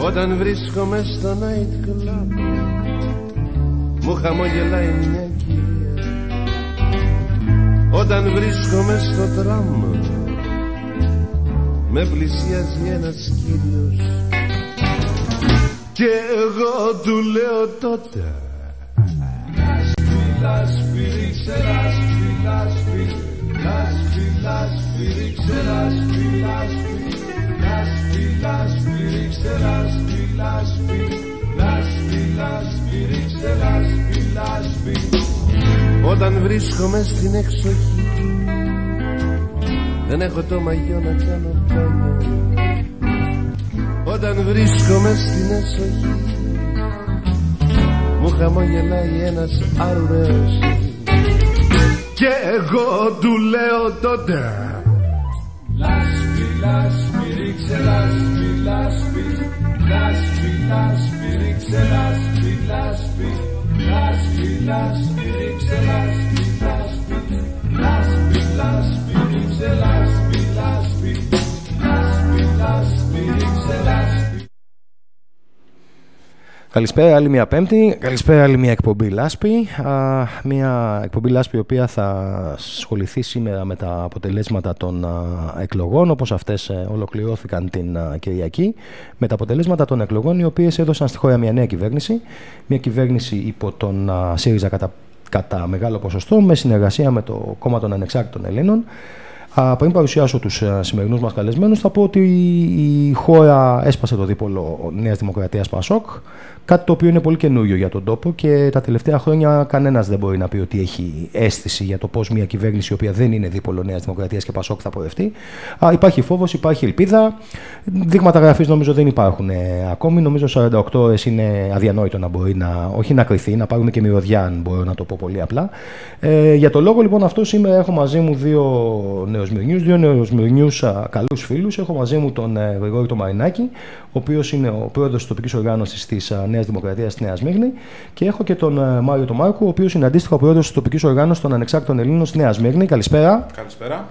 Όταν βρίσκομαι στο night club μου χαμογελάει μια κυρία. Όταν βρίσκομαι στο τραμ με πλησιάζει ένας κύριος και εγώ του λέω τότε λάσπη, λάσπη, ρίξε λάσπη, λάσπη, λάσπη, λάσπη, ρίξε λάσπη, λάσπη, λάσπη, λάσπη, ρίξε λάσπη, λάσπη, λάσπη, λάσπη, ρίξε λάσπη, λάσπη. Όταν βρίσκομαι στην εξοχή δεν έχω το μαγιό να κάνω μπάνιο. Όταν βρίσκομαι στην εσοχή μου χαμογελάει ένας άρουρος και εγώ του λέω τότε λάσπη, λάσπη, ρίξε λάσπη, λάσπη, λάσπη, λάσπη, ρίξε λάσπη, λάσπη, λάσπη, λάσπη, ρίξε λάσπη, λάσπη, λάσπη, λάσπη, ρίξε λάσπη, λάσπη, λάσπη, λάσπη, ρίξε λάσπη. Καλησπέρα, άλλη μια Πέμπτη. Καλησπέρα, άλλη μια εκπομπή Λάσπη. Μια εκπομπή Λάσπη η οποία θα ασχοληθεί σήμερα με τα αποτελέσματα των εκλογών, όπως αυτές ολοκληρώθηκαν την Κυριακή, με τα αποτελέσματα των εκλογών οι οποίες έδωσαν στη χώρα μια νέα κυβέρνηση. Μια κυβέρνηση υπό τον ΣΥΡΙΖΑ κατά μεγάλο ποσοστό, με συνεργασία με το Κόμμα των Ανεξάρτητων Ελλήνων. Πριν παρουσιάσω τους σημερινούς μας καλεσμένους, θα πω ότι η χώρα έσπασε το δίπολο Νέας Δημοκρατίας ΠΑΣΟΚ, κάτι το οποίο είναι πολύ καινούριο για τον τόπο και τα τελευταία χρόνια κανένας δεν μπορεί να πει ότι έχει αίσθηση για το πώς μια κυβέρνηση η οποία δεν είναι δίπολο Νέας Δημοκρατίας και ΠΑΣΟΚ θα πορευτεί. Υπάρχει φόβος, υπάρχει ελπίδα. Δείγματα γραφής νομίζω δεν υπάρχουν ακόμη. Νομίζω 48 ώρες είναι αδιανόητο να μπορεί να, όχι να κρυθεί, να πάρουμε και μυρωδιά, αν μπορώ να το πω πολύ απλά. Για το λόγο λοιπόν αυτό, σήμερα έχω μαζί μου δύο νεοσμυρνιούς καλούς φίλους. Έχω μαζί μου τον Γρηγόρη τον Μαρινάκη, ο οποίος είναι ο πρόεδρος της τοπικής οργάνωσης της Νέας Δημοκρατίας στη Νέα Σμύρνη, και έχω και τον Μάριο τον Μάρκο, ο οποίος είναι αντίστοιχα ο πρόεδρος της τοπικής οργάνωσης των Ανεξάρτητων Ελλήνων στη Νέα Σμύρνη. Καλησπέρα. Καλησπέρα.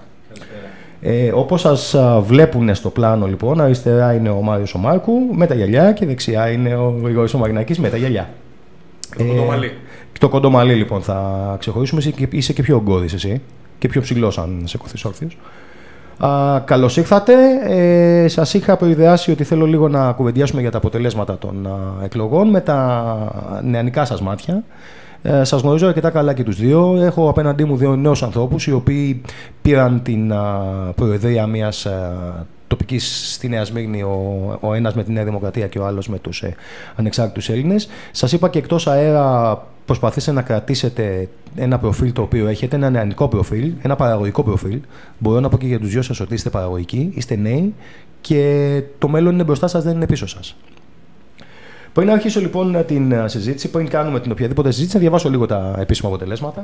Όπως σας βλέπουν στο πλάνο, λοιπόν, αριστερά είναι ο Μάριος ο Μάρκου με τα γυαλιά και δεξιά είναι ο Γρηγόρης ο Μαρινάκης με τα γυαλιά. Το κοντομαλί. Το κοντομαλί, λοιπόν, θα ξεχωρίσουμε. Είσαι και πιο ογκώδης εσύ και πιο ψηλός, αν σε κοθείς όρθιος. Καλώς ήρθατε. Σας είχα προειδεάσει ότι θέλω λίγο να κουβεντιάσουμε για τα αποτελέσματα των εκλογών με τα νεανικά σας μάτια. Σας γνωρίζω αρκετά καλά και τους δύο. Έχω απέναντί μου δύο νέους ανθρώπους οι οποίοι πήραν την προεδρία μιας τοπικής στη Νέα Σμύρνη, ο ένας με τη Νέα Δημοκρατία και ο άλλος με τους ανεξάρτητους Έλληνες. Σας είπα και εκτός αέρα, προσπαθήστε να κρατήσετε ένα προφίλ το οποίο έχετε, ένα νεανικό προφίλ, ένα παραγωγικό προφίλ. Μπορώ να πω και για τους δυο σας ότι είστε παραγωγικοί, είστε νέοι και το μέλλον είναι μπροστά σας, δεν είναι πίσω σας. Πριν αρχίσω λοιπόν την συζήτηση, πριν κάνουμε την οποιαδήποτε συζήτηση, να διαβάσω λίγο τα επίσημα αποτελέσματα.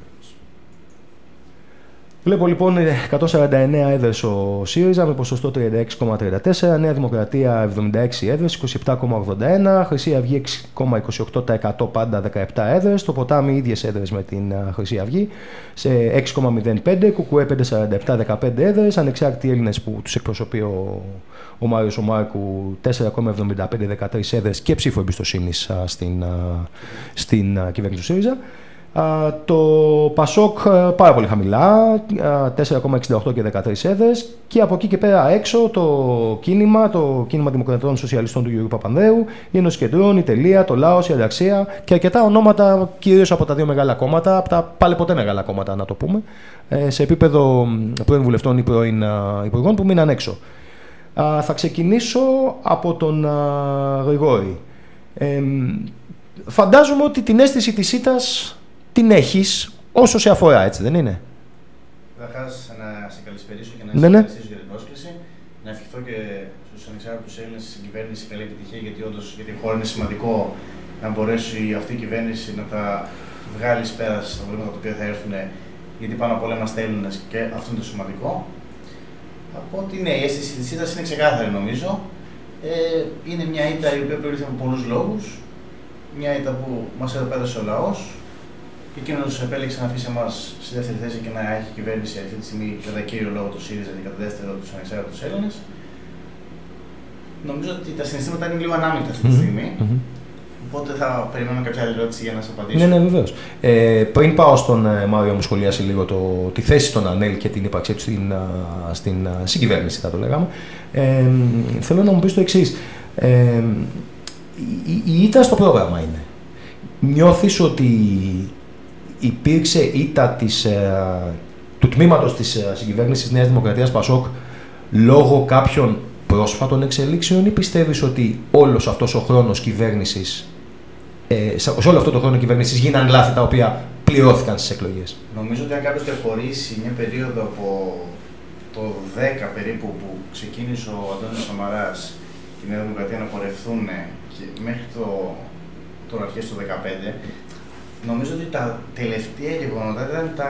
Βλέπω λοιπόν 149 έδρες ο ΣΥΡΙΖΑ με ποσοστό 36,34, Νέα Δημοκρατία 76 έδρες, 27,81, Χρυσή Αυγή 6,28%, πάντα 17 έδρες, το Ποτάμι ίδιες έδρες με την Χρυσή Αυγή σε 6,05, Κουκουέ 5,47, 15 έδρες, Ανεξάρτητοι Έλληνες που τους εκπροσωπεί ο Μάριος ο Μάρκου 4,75, 13 έδρες και ψήφο εμπιστοσύνης στην κυβέρνηση του ΣΥΡΙΖΑ. Το ΠΑΣΟΚ πάρα πολύ χαμηλά, 4,68 και 13 έδρες, και από εκεί και πέρα έξω το κίνημα Δημοκρατών Σοσιαλιστών του Γιώργου Παπανδρέου, η Ένωση Κεντρών, η Τελεία, το Λάος, η Ανταξία και αρκετά ονόματα κυρίως από τα δύο μεγάλα κόμματα, από τα πάλι ποτέ μεγάλα κόμματα να το πούμε, σε επίπεδο πρώην βουλευτών ή πρώην υπουργών που μείναν έξω. Θα ξεκινήσω από τον Γρηγόρη. Φαντάζομαι ότι την αίσθηση της ήττας την έχεις όσο σε αφορά, έτσι δεν είναι? Καταρχάς, να σε καλησπερίσω και να σε ευχαριστήσω για την πρόσκληση. Να ευχηθώ και στους ανεξάρτητους Έλληνες στην κυβέρνηση καλή επιτυχία, γιατί όντως για τη χώρα είναι σημαντικό να μπορέσει αυτή η κυβέρνηση να τα βγάλει πέρα στα προβλήματα τα οποία θα έρθουν, γιατί πάνω απ' όλα είμαστε Έλληνες και αυτό είναι το σημαντικό. Από ότι ναι, η αίσθηση της ήττας είναι ξεκάθαρη νομίζω. Είναι μια ήττα η οποία προήλθε από πολλούς λόγους. Μια ήττα που μας έδωσε ο λαός. Και εκείνος επέλεξε να αφήσει εμάς στη δεύτερη θέση και να έχει κυβέρνηση αυτή τη στιγμή κατά κύριο λόγο του ΣΥΡΙΖΑ και κατά δεύτερο τους ανεξάρτητους Έλληνες. νομίζω ότι τα συναισθήματα είναι λίγο ανάμεικτα αυτή τη στιγμή. Οπότε θα περιμένουμε κάποια άλλη ερώτηση για να σας απαντήσω. Ναι, βεβαίως. Πριν πάω στον Μάριο μου σχολιάσει λίγο τη θέση των ΑΝΕΛ και την ύπαρξή του στην συγκυβέρνηση, θα το λέγαμε, θέλω να μου πεις το εξής. Η ήττα στο πρόγραμμα είναι. Νιώθεις ότι υπήρξε ήττα του τμήματος της συγκυβέρνησης Νέας Δημοκρατίας Πασόκ λόγω κάποιων πρόσφατων εξελίξεων ή πιστεύεις ότι όλος αυτός ο χρόνος κυβέρνησης, σε όλο αυτό το χρόνο κυβέρνησης γίναν λάθη τα οποία πληρώθηκαν στις εκλογές? Νομίζω ότι αν κάποιος διαχωρίσει μια περίοδο από το 10 περίπου που ξεκίνησε ο Αντώνης Σαμαράς και η Νέα Δημοκρατία να πορευθούν και μέχρι το αρχές του 2015, νομίζω ότι τα τελευταία γεγονότα ήταν τα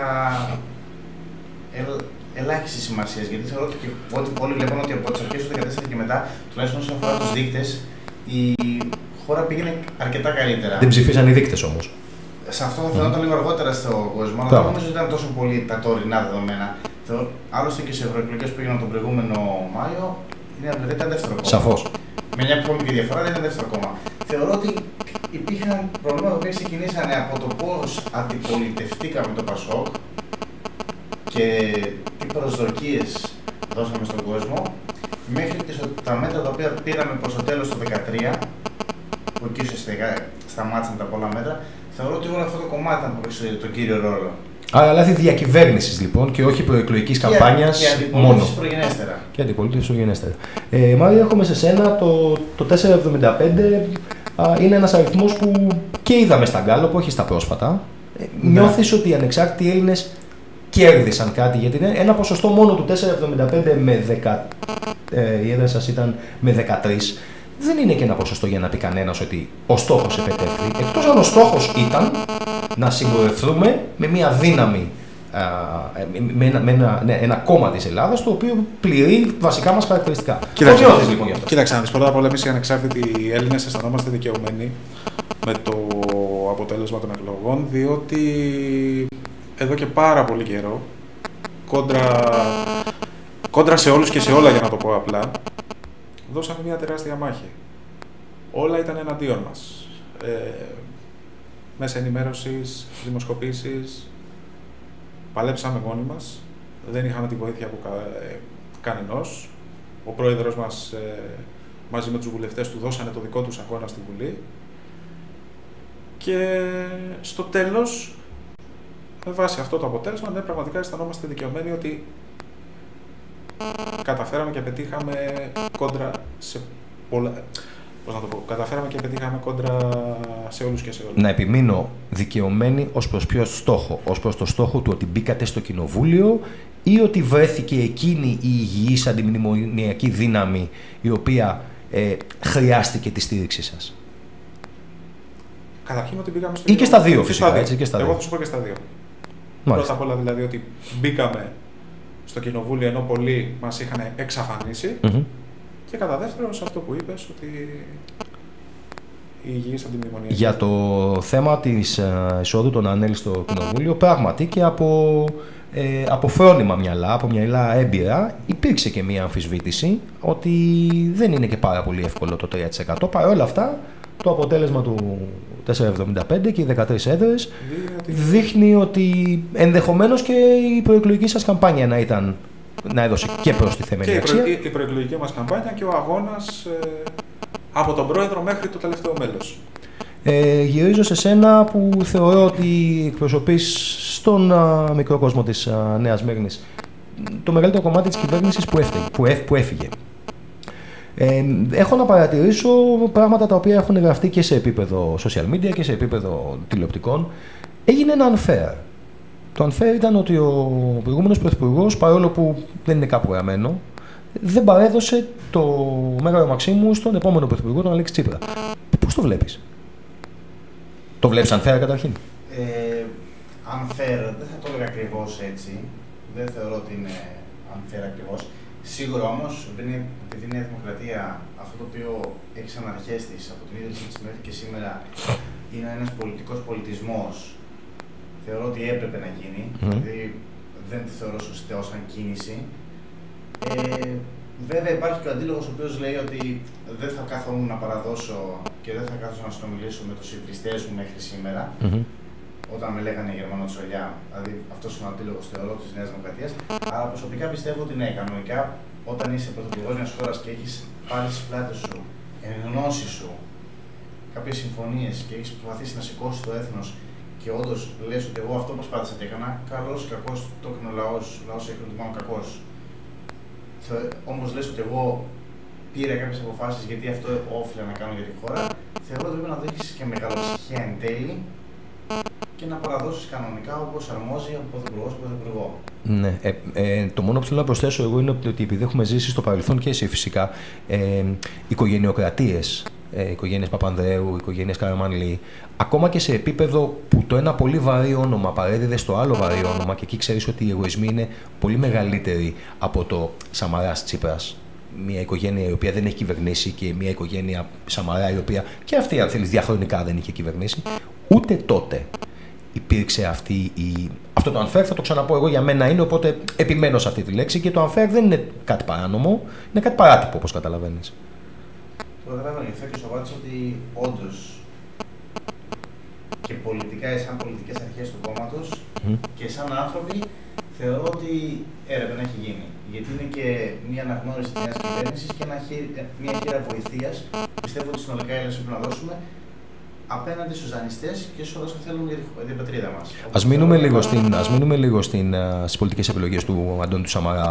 ελάχιστη σημασία. Γιατί θεωρώ ότι όλοι βλέπουν ότι από τις αρχές του 2014 και μετά, τουλάχιστον όσον αφορά τους δείκτες, η χώρα πήγαινε αρκετά καλύτερα. Δεν ψηφίσαν οι δείκτες όμως. Σε αυτό θα φαινόταν λίγο αργότερα στον κόσμο, αλλά δεν νομίζω ότι ήταν τόσο πολύ τα τωρινά δεδομένα. Άλλωστε και σε ευρωεκλογές που έγιναν τον προηγούμενο Μάιο, η Νέα Δημοκρατία ήταν δεύτερο κόμμα. Σαφώς. Με μια πολύ μικρή διαφορά δεν ήταν δεύτερο κόμμα. Θεωρώ ότι υπήρχαν προβλήματα που ξεκινήσανε από το πώς αντιπολιτευτήκαμε το Πασόκ και τι προσδοκίες δώσαμε στον κόσμο, μέχρι και τα μέτρα τα οποία πήραμε προς το τέλος του 2013, που εκεί ουσιαστικά σταμάτησαν τα πολλά μέτρα. Θεωρώ ότι όλο αυτό το κομμάτι ήταν που παίξει τον κύριο ρόλο. Άρα λάθη διακυβέρνησης λοιπόν και όχι προεκλογικής καμπάνιας μόνο. Και αντιπολίτευσης προγενέστερα. Μάρια, έρχομαι σε σένα. Το 475 είναι ένας αριθμός που και είδαμε στα Γκάλοπ, όχι στα πρόσφατα. Νιώθεις ότι οι ανεξάρτητοι Έλληνες κέρδισαν κάτι? Γιατί είναι ένα ποσοστό μόνο του 4,75 με 10, η έδρα σας ήταν με 13. Δεν είναι και ένα ποσοστό για να πει κανένας ότι ο στόχος επετεύχθη. Εκτός αν ο στόχος ήταν να συμπορευθούμε με μια δύναμη, με ένα κόμμα της Ελλάδας, το οποίο πληρεί βασικά μας χαρακτηριστικά. Κοίταξε, λοιπόν, γι' αυτό. Κοίταξε, πρώτα απ' όλα, εμείς οι ανεξάρτητοι Έλληνες αισθανόμαστε δικαιωμένοι με το αποτέλεσμα των εκλογών, διότι εδώ και πάρα πολύ καιρό, κόντρα σε όλους και σε όλα, για να το πω απλά, δώσαμε μια τεράστια μάχη. Όλα ήταν εναντίον μας. Μέσα ενημέρωσης, δημοσκοπήσεις, παλέψαμε μόνοι μας, δεν είχαμε τη βοήθεια από κανενός. Ο πρόεδρος μας, μαζί με τους βουλευτές του, δώσανε το δικό τους αγώνα στη Βουλή. Και στο τέλος, με βάση αυτό το αποτέλεσμα, ναι, πραγματικά αισθανόμαστε δικαιωμένοι ότι καταφέραμε και πετύχαμε κόντρα σε πολλά... Πώς να το πω, καταφέραμε και πετύχαμε κόντρα σε όλους και σε όλους. Να επιμείνω, δικαιωμένοι ως προς ποιο στόχο? Ως προς το στόχο του ότι μπήκατε στο κοινοβούλιο ή ότι βρέθηκε εκείνη η υγιής αντιμνημονιακή δύναμη η οποία χρειάστηκε τη στήριξή σας? Καταρχήν ότι μπήκαμε στο κοινοβούλιο. Ή και στα δύο φυσικά, έτσι, και στα δύο. Εγώ θα σου πω και στα δύο. Πρώτα απ' όλα δηλαδή ότι μπήκαμε στο κοινοβούλιο ενώ πολλοί μας είχαν εξαφανίσει. Και κατά δεύτερον, σε αυτό που είπες, ότι η υγιής αντιμνημονιακή. Για το θέμα της εισόδου των ΑΝΕΛ στο κοινοβούλιο, πράγματι και από φρόνημα μυαλά, από μυαλά έμπειρα, υπήρξε και μία αμφισβήτηση ότι δεν είναι και πάρα πολύ εύκολο το 3%. Παρ' όλα αυτά, το αποτέλεσμα του 4,75 και οι 13 έδρες δείχνει ότι ενδεχομένως και η προεκλογική σας καμπάνια να έδωσε και προστιθέμενη αξία. Και η προεκλογική μας καμπάνια και ο αγώνας από τον πρόεδρο μέχρι το τελευταίο μέλος. Γυρίζω σε σένα που θεωρώ ότι εκπροσωπείς στον μικρό κόσμο της Νέας Μύρνης το μεγαλύτερο κομμάτι της κυβέρνησης που έφυγε. Έχω να παρατηρήσω πράγματα τα οποία έχουν γραφτεί και σε επίπεδο social media και σε επίπεδο τηλεοπτικών. Έγινε ένα unfair. Το unfair ήταν ότι ο προηγούμενος πρωθυπουργός, παρόλο που δεν είναι κάπου γραμμένο, δεν παρέδωσε το Μέγαρο Μαξίμου στον επόμενο πρωθυπουργό, τον Αλέξη Τσίπρα. Πώς το βλέπεις? Το βλέπεις unfair καταρχήν? Unfair, δεν θα το έλεγα ακριβώς έτσι. Δεν θεωρώ ότι είναι unfair ακριβώς. Σίγουρα όμως, επειδή η Νέα Δημοκρατία, αυτό το οποίο έχει σαν αρχές της από την ίδρυσή της μέχρι και σήμερα, είναι ένας πολιτικός πολιτισμός, θεωρώ ότι έπρεπε να γίνει, δηλαδή δεν τη θεωρώ σωστή ως κίνηση. Βέβαια υπάρχει και ο αντίλογος ο οποίος λέει ότι δεν θα κάθομαι να παραδώσω και δεν θα κάθομαι να συνομιλήσω με τους ιδρυστές μου μέχρι σήμερα. Όταν με λέγανε Γερμανό Τσολιά, δηλαδή αυτός είναι ο αντίλογος θεωρώ της Νέας Δημοκρατίας. Αλλά προσωπικά πιστεύω ότι ναι, κανονικά όταν είσαι πρωθυπουργός μιας χώρας και έχεις πάρει στις πλάτες σου, εν γνώση σου, κάποιες συμφωνίες και έχεις προσπαθήσει να σηκώσεις το έθνος και όντως λες ότι εγώ αυτό προσπάθησα και έκανα, καλός ή κακός το έκανε ο λαός έχει ότι πάνω κακός. Όμως λες ότι εγώ πήρα κάποιες αποφάσεις γιατί αυτό όφιλα να κάνω για τη χώρα, θεωρώ ότι πρέπει να δείξεις και μεγαλοψυχία εν τέλει και να παραδώσεις κανονικά όπως αρμόζει από πρωθυπουργό σε πρωθυπουργό. Ναι. Το μόνο που θέλω να προσθέσω εγώ είναι ότι επειδή έχουμε ζήσει στο παρελθόν και εσύ φυσικά οικογενειοκρατίες, οικογένειες Παπανδρέου, οικογένειες Καραμανλή, ακόμα και σε επίπεδο που το ένα πολύ βαρύ όνομα παρέδιδε στο άλλο βαρύ όνομα και εκεί ξέρεις ότι οι εγωισμοί είναι πολύ μεγαλύτεροι από το Σαμαράς Τσίπρας. Μια οικογένεια η οποία δεν έχει κυβερνήσει και μια οικογένεια Σαμαρά η οποία και αυτή, αν θέλεις, διαχρονικά δεν είχε κυβερνήσει, ούτε τότε υπήρξε αυτό το unfair, θα το ξαναπώ εγώ, για μένα είναι, οπότε επιμένω σε αυτή τη λέξη και το unfair δεν είναι κάτι παράνομο, είναι κάτι παράτυπο, όπως καταλαβαίνεις. Το καταλαβαίνω, γιατί θέλω και σου απάντησα ότι όντως και πολιτικά, σαν πολιτικές αρχές του κόμματος και σαν άνθρωποι, θεωρώ ότι έπρεπε να έχει γίνει. Γιατί είναι και μια αναγνώριση της νέας κυβέρνησης και μια χείρα βοηθείας. Πιστεύω ότι συνολικά η Έλληνες πρέπει να δώσουμε απέναντι στους δανειστές και σε όσους θέλουν για την πατρίδα μας. Ας μείνουμε λίγο στις πολιτικές επιλογές του Αντώνη του Σαμαρά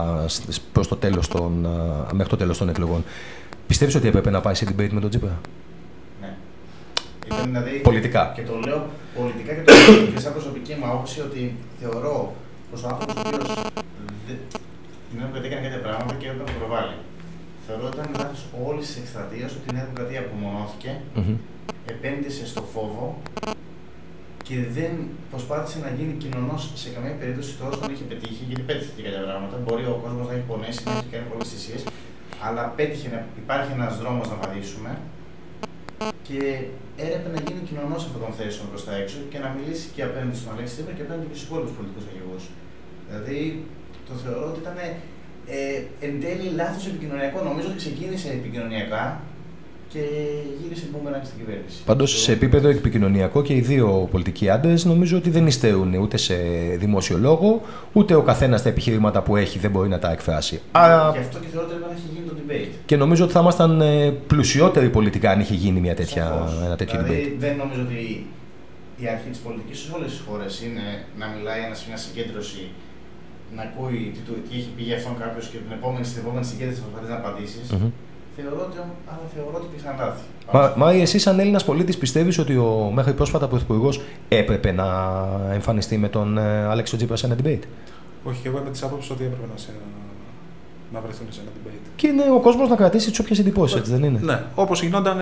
μέχρι το τέλος των εκλογών. Πιστεύεις ότι έπρεπε να πάει σε debate με τον Τσίπρα? Ναι. Ήταν δηλαδή, πολιτικά. Και το λέω πολιτικά και το λέω και σαν προσωπική μου άποψη ότι θεωρώ πως ο άνθρωπος ο οποίος την Νέα Δημοκρατία έκανε κάποια πράγματα και έπρεπε να το προβάλλει. Θεωρώ ότι ήταν λάθος όλης της εκστρατείας ότι η Νέα Δημοκρατία απομονώθηκε, επένδυσε στο φόβο και δεν προσπάθησε να γίνει κοινωνός σε καμία περίπτωση τόσο όταν είχε πετύχει, γιατί πέτυχε και κάποια πράγματα. Μπορεί ο κόσμος να έχει πονέσει, να έχει κάνει πολλές θυσίες, αλλά πέτυχε να υπάρχει ένας δρόμος να βαδίσουμε και έπρεπε να γίνει κοινωνός αυτών των θέσεων προς τα έξω και να μιλήσει και απέναντι στον Αλέξη Τσίπρα και απέναντι και στους υπόλοιπους πολιτικούς αρχηγούς. Δηλαδή, το θεωρώ ότι ήταν εν τέλει λάθος επικοινωνιακό. Νομίζω ότι ξεκίνησε επικοινωνιακά και γύρισε μπούμερανγκ στην κυβέρνηση. Πάντως, σε επίπεδο επικοινωνιακό και οι δύο πολιτικοί άντρες νομίζω ότι δεν υστερούν ούτε σε δημόσιο λόγο, ούτε ο καθένας τα επιχειρήματα που έχει δεν μπορεί να τα εκφράσει. Άρα... Γι' αυτό και θεωρώ ότι έπρεπε να έχει γίνει το debate. Και νομίζω ότι θα ήμασταν πλουσιότεροι πολιτικά αν είχε γίνει ένα τέτοιο δηλαδή, debate. Δεν νομίζω ότι η αρχή της πολιτικής σε όλες τις χώρες είναι να μιλάει ένας σε μια συγκέντρωση, να ακούει τι έχει πει για αυτόν κάποιος και στην επόμενη συγκέντρωση να προσπαθεί να απαντήσεις. Θεωρώ ότι υπήρχαν λάθη. Μα εσύ, σαν Έλληνας πολίτης, πιστεύεις ότι ο μέχρι πρόσφατα πρωθυπουργός έπρεπε να εμφανιστεί με τον Αλέξη Τσίπρα σε ένα debate? Όχι, και εγώ είμαι της άποψης ότι έπρεπε να βρεθούν σε ένα debate. Και είναι ο κόσμος να κρατήσει τις όποιες εντυπώσεις, έτσι δεν είναι? Ναι, όπως γινόταν.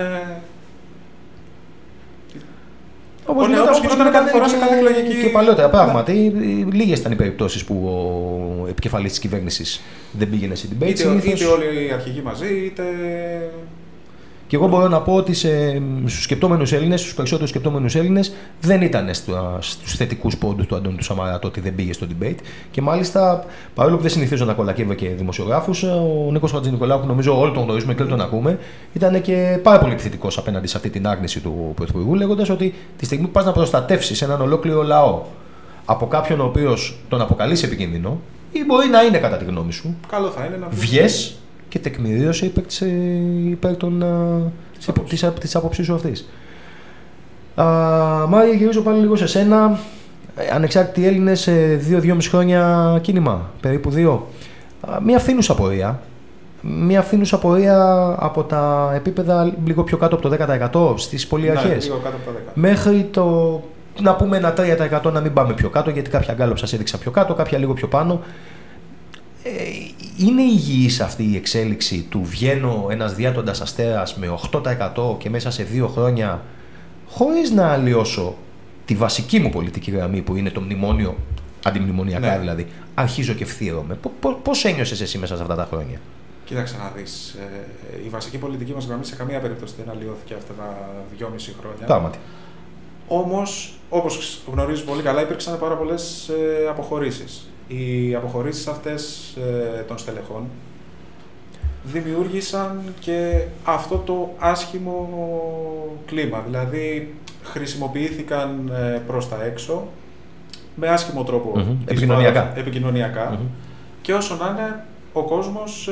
Όπως γινόταν κάθε φορά σε κάθε εκλογική. Και παλαιότερα, πράγματι, λίγες ήταν οι περιπτώσεις που ο επικεφαλής της κυβέρνησης δεν πήγαινε σε debate. Είτε όλοι οι αρχηγοί μαζί, είτε. Και εγώ μπορώ να πω ότι στους σκεπτόμενους Έλληνες, στους περισσότερους σκεπτόμενους Έλληνες, δεν ήταν στους θετικούς πόντους του Αντώνη του Σαμαρά το ότι δεν πήγε στο debate. Και μάλιστα, παρόλο που δεν συνηθίζω να κολακεύω και δημοσιογράφους, ο Νίκος Χατζηνικολάου, που νομίζω όλοι τον γνωρίζουμε και όλοι τον ακούμε, ήταν και πάρα πολύ επιθετικός απέναντι σε αυτή την άρνηση του Πρωθυπουργού, λέγοντας ότι τη στιγμή που πας να προστατεύσεις έναν ολόκληρο λαό από κάποιον ο οποίος τον αποκαλείς επικίνδυνο, ή μπορεί να είναι κατά τη γνώμη σου, καλό θα είναι να βγες και τεκμηρίωσε υπέρ της άποψής σου αυτής. Μάρια, γυρίζω πάλι λίγο σε σένα. Ανεξάρτητοι Έλληνες, 2-2,5 χρόνια κίνημα, περίπου 2. Μια φθήνουσα πορεία. Μια φθήνουσα πορεία από τα επίπεδα λίγο πιο κάτω από το 10% στις πολύ αρχές. Λίγο κάτω από το 10%. Μέχρι το, να πούμε, ένα 3%, να μην πάμε πιο κάτω, γιατί κάποια γκάλωπ σας έδειξα πιο κάτω, κάποια λίγο πιο πάνω. Είναι υγιής αυτή η εξέλιξη του βγαίνω ένας διάτοντας αστέρας με 8% και μέσα σε 2 χρόνια, χωρίς να αλλοιώσω τη βασική μου πολιτική γραμμή που είναι το μνημόνιο, αντιμνημονιακά ναι. δηλαδή, αρχίζω και φθείρομαι. Πώς ένιωσες εσύ μέσα σε αυτά τα χρόνια? Κοίταξε να δεις, η βασική πολιτική μας γραμμή σε καμία περίπτωση δεν αλλοιώθηκε αυτά τα 2,5 χρόνια. Πράγματι. Όμως, όπως γνωρίζεις πολύ καλά, υπήρξαν πάρα πολλές αποχωρήσεις. Οι αποχωρήσεις αυτές των στελεχών δημιούργησαν και αυτό το άσχημο κλίμα. Δηλαδή χρησιμοποιήθηκαν προς τα έξω με άσχημο τρόπο επικοινωνιακά και όσο να είναι ο κόσμος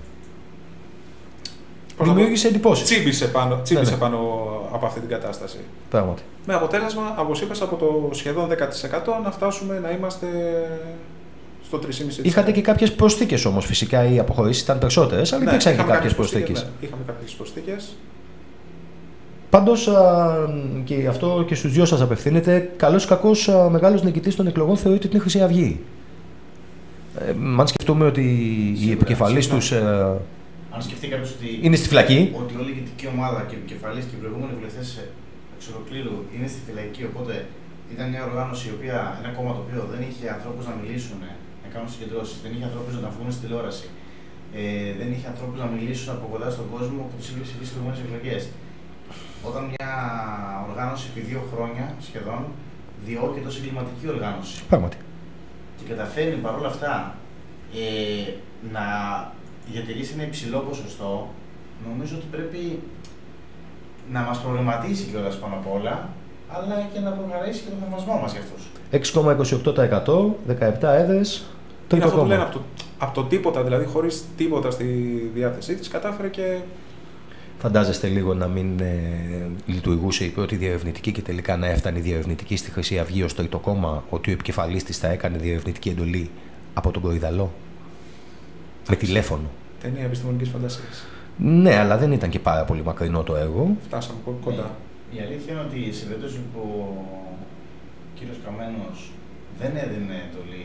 δημιούργησε εντυπώσεις. Τσίμπησε πάνω από αυτή την κατάσταση. Πράγματι. Με αποτέλεσμα, όπως είπες, από το σχεδόν 10% να φτάσουμε να είμαστε στο 3,5%. Είχατε και κάποιες προσθήκες όμως, φυσικά οι αποχωρήσεις ήταν περισσότερες, αλλά υπήρξαν και κάποιες προσθήκες. Ναι, είχαμε κάποιες προσθήκες. Πάντως, και αυτό και στους δυο σας απευθύνεται, καλός ή κακός μεγάλος νικητής των εκλογών θεωρείται την Χρυσή Αυγή. Αν σκεφτούμε ότι οι επικεφαλής τους αν σκεφτεί κάποιος ότι είναι στη φυλακή. Ότι όλη η ηγετική ομάδα και οι επικεφαλής και οι προηγούμενοι βουλευτές εξ ολοκλήρου είναι στη φυλακή. Οπότε ήταν μια οργάνωση, ένα κόμμα το οποίο δεν είχε ανθρώπους να μιλήσουν, να κάνουν συγκεντρώσεις, δεν είχε ανθρώπους να βγουν στη τηλεόραση, δεν είχε ανθρώπους να μιλήσουν από κοντά στον κόσμο που τους είχε ψηφίσει στις προηγούμενες εκλογές. Όταν μια οργάνωση επί 2 χρόνια σχεδόν διώκεται ως εγκληματική οργάνωση. Πράγματι. Και καταφέρνει παρόλα αυτά να διατηρήσει ένα υψηλό ποσοστό, νομίζω ότι πρέπει να μας προβληματίσει κιόλας πάνω απ' όλα, αλλά και να προκαλέσει και τον θαυμασμό μας για αυτούς. 6,28%, 17 έδρες, τρίτο κόμμα. Λένε, από το τίποτα, δηλαδή χωρίς τίποτα στη διάθεσή της, κατάφερε και... Φαντάζεστε λίγο να μην λειτουργούσε η πρώτη διερευνητική και τελικά να έφτανε η διερευνητική στη Χρυσή Αυγή ως τρίτο κόμμα, ότι ο επικεφαλής της θα έκανε διερευνητική εντολή από τον Κορυδαλό. Με τηλέφωνο. Ταινία επιστημονικής φαντασίας. Ναι, αλλά δεν ήταν και πάρα πολύ μακρινό το έργο. Φτάσαμε κοντά. Η αλήθεια είναι ότι σε περίπτωση που ο κύριος Καμένος δεν έδινε εντολή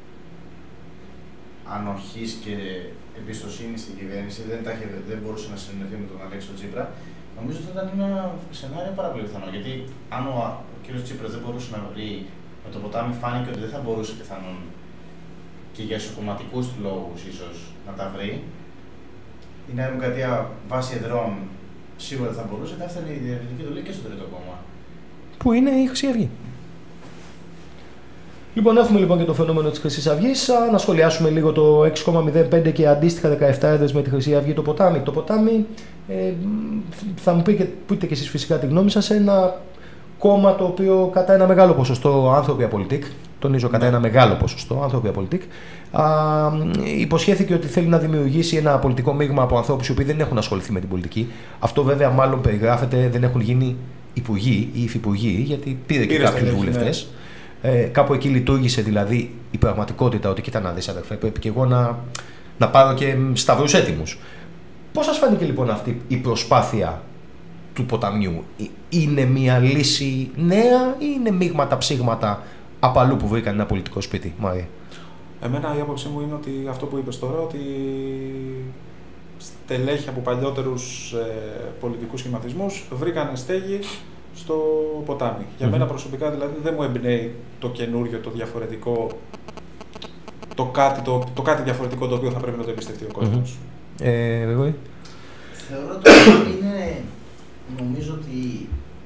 ανοχής και εμπιστοσύνη στην κυβέρνηση, δεν μπορούσε να συνεννοηθεί με τον Αλέξη Τσίπρα, νομίζω ότι θα ήταν ένα σενάριο πάρα πολύ πιθανό. Γιατί αν ο κύριος Τσίπρας δεν μπορούσε να βρει με το ποτάμι, φάνηκε ότι δεν θα μπορούσε πιθανόν και για ισοκομματικούς λόγους ίσως να τα βρει. Η Νέα Δημοκρατία βάσει εδρών σίγουρα θα μπορούσε να έφτανε η διερευνητική εντολή και στο τρίτο κόμμα. Που είναι η Χρυσή Αυγή. Λοιπόν, έχουμε λοιπόν και το φαινόμενο της Χρυσής Αυγής. Να σχολιάσουμε λίγο το 6,05 και αντίστοιχα 17 έδρες με τη Χρυσή Αυγή το ποτάμι. Το ποτάμι, θα μου πείτε και εσείς φυσικά τη γνώμη σας, ένα κόμμα το οποίο κατά ένα μεγάλο ποσοστό άνθρωποι απολυτικ, τονίζω κατά ένα μεγάλο ποσοστό άνθρωποι απολυτικ, υποσχέθηκε ότι θέλει να δημιουργήσει ένα πολιτικό μείγμα από ανθρώπους οι οποίοι δεν έχουν ασχοληθεί με την πολιτική. Αυτό βέβαια μάλλον περιγράφεται, δεν έχουν γίνει υπουργοί ή υφυπουργοί, γιατί πήρε και κάποιους βουλευτές. Κάπου εκεί λειτουργήσε δηλαδή η πραγματικότητα ότι κοίτα να δεις αδερφέ, πρέπει και εγώ να πάρω και σταυρούς έτοιμους. Πώς σας φάνηκε λοιπόν αυτή η προσπάθεια του ποταμιού? Είναι μια λύση νέα ή είναι μείγματα ψήγματα απ' αλλού που βρήκαν ένα πολιτικό σπίτι, Μάρια? Εμένα η άποψή μου είναι ότι αυτό που είπες τώρα, ότι στελέχη από παλιότερους πολιτικούς σχηματισμούς βρήκαν στέγη στο ποτάμι. Για μένα προσωπικά δηλαδή δεν μου εμπνέει το καινούριο, το διαφορετικό, το κάτι διαφορετικό το οποίο θα πρέπει να το εμπιστευτεί ο κόσμος. Εγώ. Θεωρώ ότι είναι, νομίζω ότι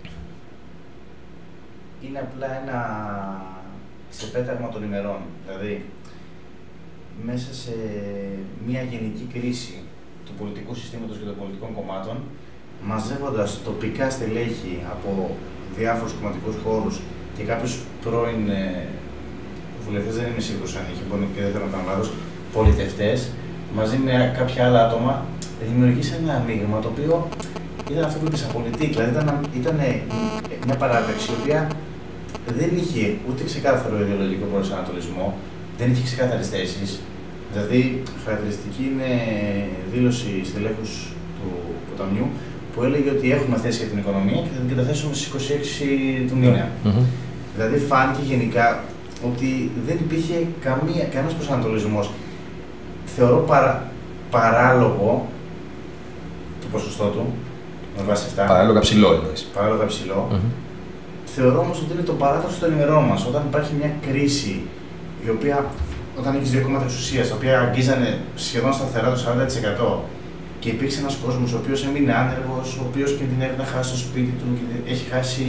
είναι απλά ένα ξεπέταγμα των ημερών. Δηλαδή, μέσα σε μια γενική κρίση του πολιτικού συστήματος και των πολιτικών κομμάτων, μαζεύοντας τοπικά στελέχη από διάφορους κομματικούς χώρους και κάποιους πρώην βουλευτές, δεν είμαι σίγουρος αν είχε, μπορεί και δεν θέλω να κάνω λάθος, πολιτευτές, μαζί με κάποια άλλα άτομα, δημιουργήσε ένα μείγμα το οποίο ήταν αυτό που είπες, απολυτικ. Δηλαδή ήταν μια παράταξη η οποία δεν είχε ούτε ξεκάθαρο ιδεολογικό προσανατολισμό, δεν είχε ξεκάθαρες θέσεις. Δηλαδή, χαρακτηριστική είναι δήλωση στελέχους του ποταμιού που έλεγε ότι έχουμε θέση για την οικονομία και θα την καταθέσουμε στις 26 του μήνα. Δηλαδή, φάνηκε γενικά ότι δεν υπήρχε κανένας προσανατολισμός. Θεωρώ παράλογο το ποσοστό του, με βάση αυτά. Παράλογα ψηλό εννοείς. Παράλογα ψηλό. Θεωρώ όμως ότι είναι το παράδοξο των ημερών μας. Όταν υπάρχει μια κρίση, η οποία, όταν έχεις δύο κόμματα εξουσίας, τα οποία αγγίζανε σχεδόν σταθερά το 40%, και υπήρξε ένας κόσμος ο οποίος έμεινε άνεργος, ο οποίος κινδυνεύει να χάσει το σπίτι του, και έχει χάσει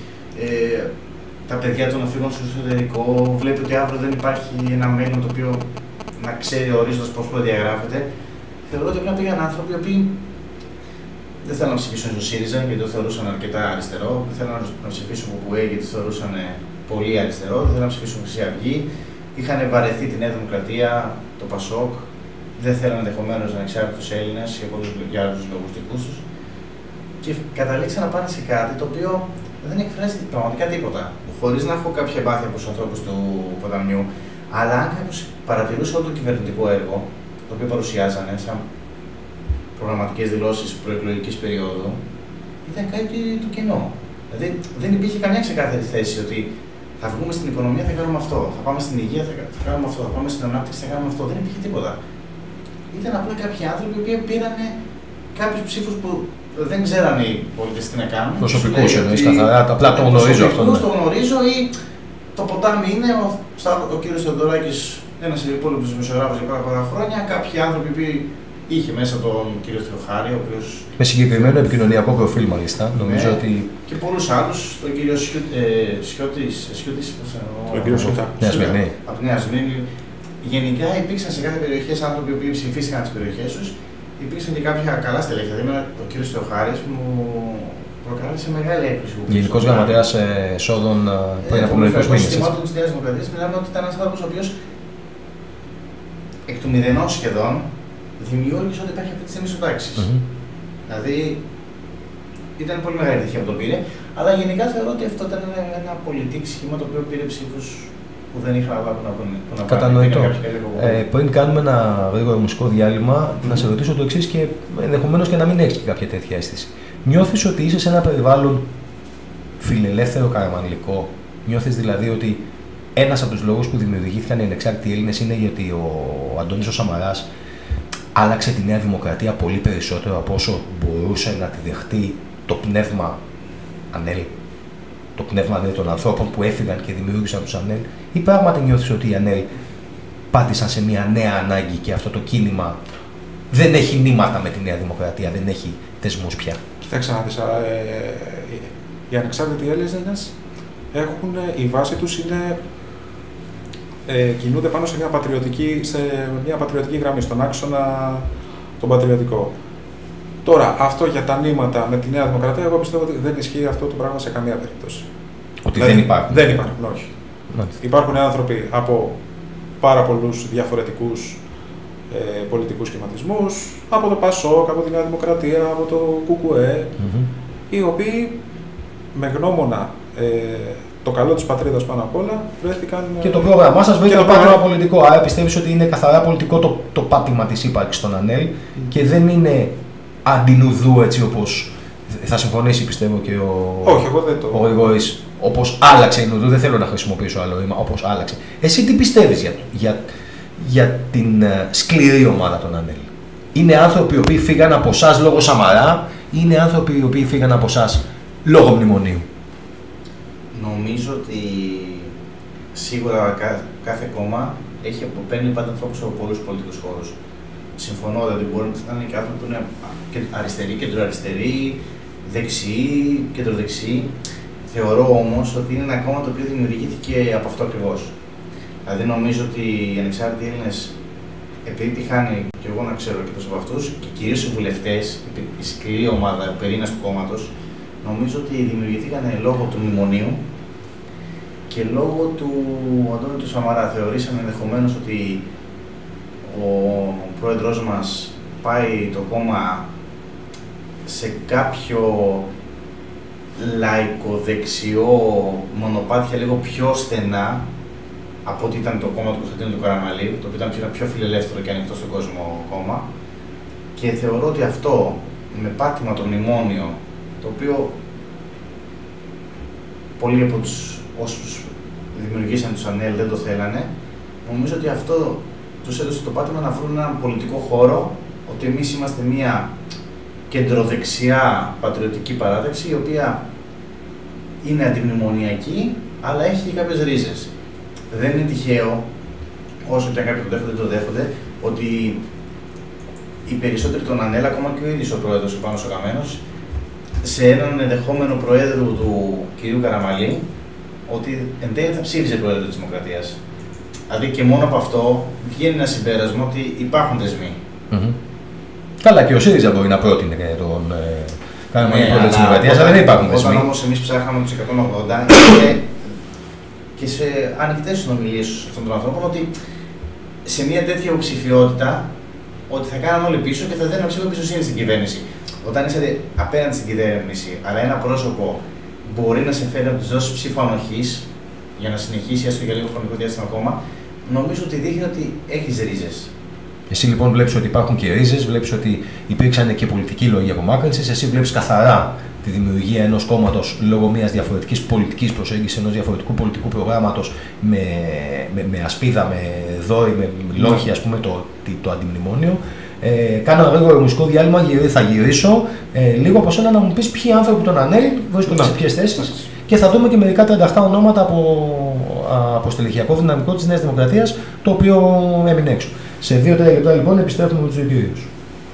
τα παιδιά του να φύγουν στο εσωτερικό, βλέπει ότι αύριο δεν υπάρχει ένα μέλλον το οποίο να ξέρει ορίζοντας πώς προδιαγράφεται. θεωρώ ότι απλά πήγαν άνθρωποι οι οποίοι δεν θέλουν να ψηφίσουν στο ΣΥΡΙΖΑ γιατί το θεωρούσαν αρκετά αριστερό, δεν θέλουν να ψηφίσουν ΚΚΕ γιατί το θεωρούσαν πολύ αριστερό, δεν θέλουν να ψηφίσουν Χρυσή Αυγή, είχαν βαρεθεί τη Νέα Δημοκρατία, το ΠΑΣΟΚ, δεν θέλουν ενδεχομένως ανεξάρτητους Έλληνες για άλλους λόγους δικούς τους. Και καταλήξαν να πάνε σε κάτι το οποίο δεν εκφράζει πραγματικά τίποτα. Χωρίς να έχω κάποια εμπάθεια από τους ανθρώπους του ποταμιού, αλλά αν κάποιος παρατηρούσε όλο το κυβερνητικό έργο, το οποίο παρουσιάζανε σαν προγραμματικές δηλώσεις προεκλογικής περίοδου, ήταν κάτι του κοινό. Δηλαδή δεν υπήρχε καμιά ξεκάθαρη θέση ότι θα βγούμε στην οικονομία, θα κάνουμε αυτό, θα πάμε στην υγεία, θα κάνουμε αυτό, θα πάμε στην ανάπτυξη, θα κάνουμε αυτό. Δεν υπήρχε τίποτα. Ήταν απλά κάποιοι άνθρωποι που πήραν κάποιους ψήφους που δεν ξέρανε οι πολίτες τι να κάνουν. Προσωπικούς εννοείς καθαρά, απλά το γνωρίζω αυτό. Το γνωρίζω ή το ποτάμι είναι ο κύριος Θεοδωράκης, ένας υπόλοιπος δημοσιογράφος για πάρα πολλά χρόνια, κάποιοι άνθρωποι που είχε μέσα τον κύριο Θεοχάρη, ο οποίος. Με συγκεκριμένο επικοινωνιακό προφίλ, μάλιστα. Νομίζω ότι. Και πολλούς άλλους, τον κύριο Σιώτη, τον κύριο Σιώτα. Από τη Νέα Σμύρνη. Γενικά υπήρξαν σε κάθε περιοχή άνθρωποι που ψηφίστηκαν τις περιοχές τους. Υπήρξαν και κάποια καλά στελέχη. Δηλαδή, ο κύριος Θεοχάρης μου προκάλεσε μεγάλη έκπληξη. Γενικός Γραμματέας Εσόδων πριν από μερικούς μήνες. Στο σημείο της Νέας Δημοκρατίας μιλάμε ότι ήταν ένας άνθρωπος ο οποίος εκ του μηδενός σχεδόν δημιούργησε ότι υπάρχει αυτή τη στιγμή ισοτάξεις. Δηλαδή ήταν πολύ μεγάλη τυχαία που το πήρε, αλλά γενικά θεωρώ ότι αυτό ήταν ένα πολιτικό σχήμα το οποίο πήρε ψήφους που δεν είχα λάβει να πούνε. Κατανοητό. Πριν κάνουμε ένα γρήγορο μουσικό διάλειμμα, να σε ρωτήσω το εξής και ενδεχομένως και να μην έχεις και κάποια τέτοια αίσθηση. Νιώθεις ότι είσαι σε ένα περιβάλλον φιλελεύθερο καραμανλικό? Νιώθεις δηλαδή ότι ένας από τους λόγους που δημιουργήθηκαν οι ανεξάρτητοι Έλληνες είναι γιατί ο Αντώνης ο Σαμαράς άλλαξε τη Νέα Δημοκρατία πολύ περισσότερο από όσο μπορούσε να τη δεχτεί το πνεύμα ΑΝΕΛ, το πνεύμα των ανθρώπων που έφυγαν και δημιούργησαν τους ΑΝΕΛ, ή πράγματι νιώθεις ότι οι ΑΝΕΛ πάτησαν σε μια νέα ανάγκη και αυτό το κίνημα δεν έχει νήματα με τη Νέα Δημοκρατία, δεν έχει θεσμούς πια? Κοιτάξτε να δεις, οι ανεξάρτητοι Έλληνες έχουν, η βάση τους είναι κινούνται πάνω σε μια πατριωτική γραμμή, στον άξονα τον πατριωτικό. Τώρα, αυτό για τα νήματα με τη Νέα Δημοκρατία, εγώ πιστεύω ότι δεν ισχύει αυτό το πράγμα σε καμία περίπτωση. Ότι δηλαδή, δεν υπάρχουν? Δεν υπάρχουν, όχι. Υπάρχουν άνθρωποι από πάρα πολλούς διαφορετικούς πολιτικούς σχηματισμούς, από το ΠΑΣΟΚ, από τη Νέα Δημοκρατία, από το ΚΚΕ, οι οποίοι με γνώμονα το καλό της πατρίδας πάνω απ' όλα βρέθηκαν. Και το πρόγραμμά σας βρήκε πάτημα πολιτικό. Άρα πιστεύεις ότι είναι καθαρά πολιτικό το πάτημα της ύπαρξης των ΑΝΕΛ και δεν είναι αντινουδού έτσι όπως θα συμφωνήσει πιστεύω και όχι, εγώ δεν το. Ο Γρηγόρης, όπως άλλαξε η Νουδού, δεν θέλω να χρησιμοποιήσω άλλο ρήμα, όπως άλλαξε. Εσύ τι πιστεύεις για την σκληρή ομάδα των ΑΝΕΛ? Είναι άνθρωποι οι οποίοι φύγαν από εσάς λόγω Σαμαρά ή είναι άνθρωποι οι οποίοι φύγαν από εσάς λόγω μνημονίου? Νομίζω ότι σίγουρα κάθε κόμμα παίρνει πάντα ανθρώπους από πολλούς πολιτικούς χώρους. Συμφωνώ, δηλαδή μπορεί να είναι και άνθρωποι που είναι αριστεροί, κεντροαριστεροί, δεξιοί, κεντροδεξιοί. Θεωρώ όμως ότι είναι ένα κόμμα το οποίο δημιουργήθηκε από αυτό ακριβώς. Δηλαδή νομίζω ότι οι ανεξάρτητοι Έλληνες, επειδή τη χάνει και εγώ να ξέρω και τόσο από αυτούς, και κυρίως οι βουλευτές, η σκληρή ομάδα, ο πυρήνας του κόμματος, νομίζω ότι δημιουργηθήκαν λόγω του μνημονίου και λόγω του Αντώνη του Σαμαρά. Θεωρήσαμε ενδεχομένως ότι ο πρόεδρος μας πάει το κόμμα σε κάποιο λαϊκοδεξιό μονοπάτια λίγο πιο στενά από ό,τι ήταν το κόμμα του Κωνσταντίνου του Καραμαλή, το οποίο ήταν πιο φιλελεύθερο και ανοιχτό στον κόσμο κόμμα. Και θεωρώ ότι αυτό με πάτημα το μνημόνιο, το οποίο πολλοί από όσους δημιουργήσαν τους ΑΝΕΛ δεν το θέλανε, νομίζω ότι αυτό τους έδωσε το πάτημα να βρουν έναν πολιτικό χώρο, ότι εμείς είμαστε μια κεντροδεξιά πατριωτική παράταξη, η οποία είναι αντιμνημονιακή, αλλά έχει και κάποιες ρίζες. Δεν είναι τυχαίο, όσο και αν κάποιοι το δέχονται δεν το δέχονται, ότι οι περισσότεροι των ΑΝΕΛ, ακόμα και ο ίδιος ο πρόεδρος, ο Πάνος ο Καμένος, σε έναν ενδεχόμενο προέδρου του κυρίου Καραμαλή, ότι εν τέλει θα ψήφιζε πρόεδρο της Δημοκρατίας. Δηλαδή και μόνο από αυτό βγαίνει ένα συμπέρασμα ότι υπάρχουν δεσμοί. Καλά, και ο ΣΥΡΙΖΑ μπορεί να πρότεινε τον κανονικό πρόεδρο της Δημοκρατίας, αλλά δεν υπάρχουν θεσμοί. Όταν όμως εμείς ψάχναμε τους 180 και σε ανοιχτές συνομιλίες αυτών των ανθρώπων, ότι σε μια τέτοια υποψηφιότητα ότι θα κάναν όλοι πίσω και θα δίνουν ψήφο εμπιστοσύνη στην κυβέρνηση. Όταν είσαι απέναντι στην κυβέρνηση, αλλά ένα πρόσωπο μπορεί να σε φέρει να του δώσει ψήφο ανοχής για να συνεχίσει έστω για λίγο χρονικό διάστημα ακόμα, νομίζω ότι δείχνει ότι έχει ρίζες. Εσύ λοιπόν βλέπεις ότι υπάρχουν και ρίζες, βλέπεις ότι υπήρξαν και πολιτικοί λόγοι απομάκρυνσης, εσύ βλέπεις καθαρά τη δημιουργία ενός κόμματος λόγω μιας διαφορετικής πολιτικής προσέγγισης, ενός διαφορετικού πολιτικού προγράμματος με ασπίδα, με δόρυ, με λόγχη, ας πούμε, το αντιμνημόνιο. Κάνω ένα λίγο μουσικό διάλειμμα, θα γυρίσω λίγο από σένα να μου πεις ποιοι άνθρωποι των ΑΝΕΛ βρίσκονται σε ποιες θέσεις και θα δούμε και μερικά 37 ονόματα από στελεχειακό δυναμικό της Νέας Δημοκρατίας, το οποίο έμεινε έξω. Σε 2-3 λεπτά λοιπόν επιστρέφουμε με τους δύο κυρίους.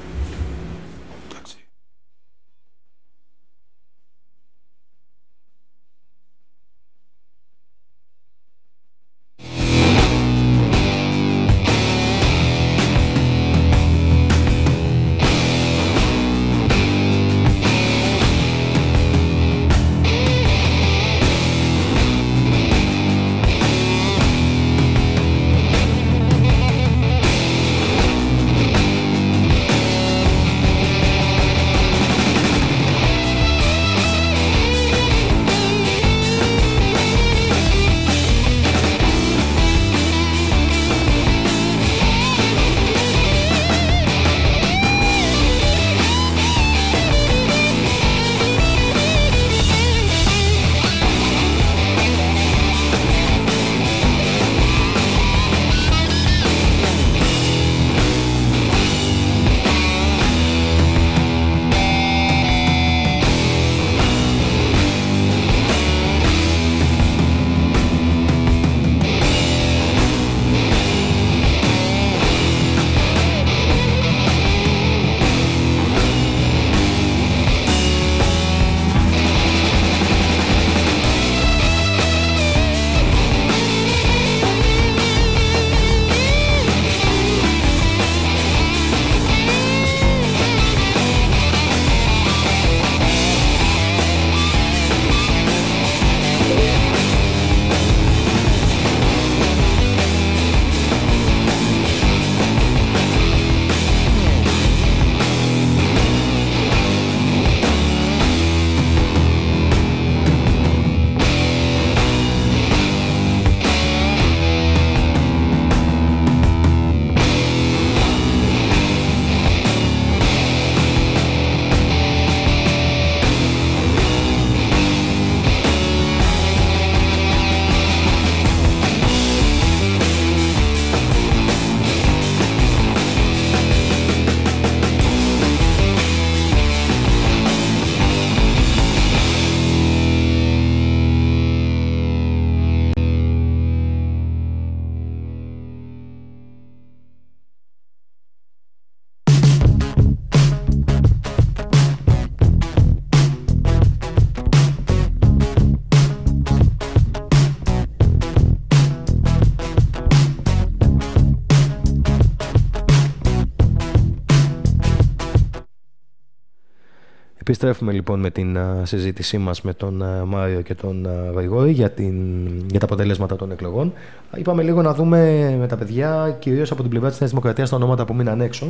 Επιστρέφουμε λοιπόν με την συζήτησή μας με τον Μάριο και τον Γρηγόρη για τα αποτελέσματα των εκλογών. Είπαμε λίγο να δούμε με τα παιδιά, κυρίως από την πλευρά της Νέας Δημοκρατίας, τα ονόματα που μείναν έξω.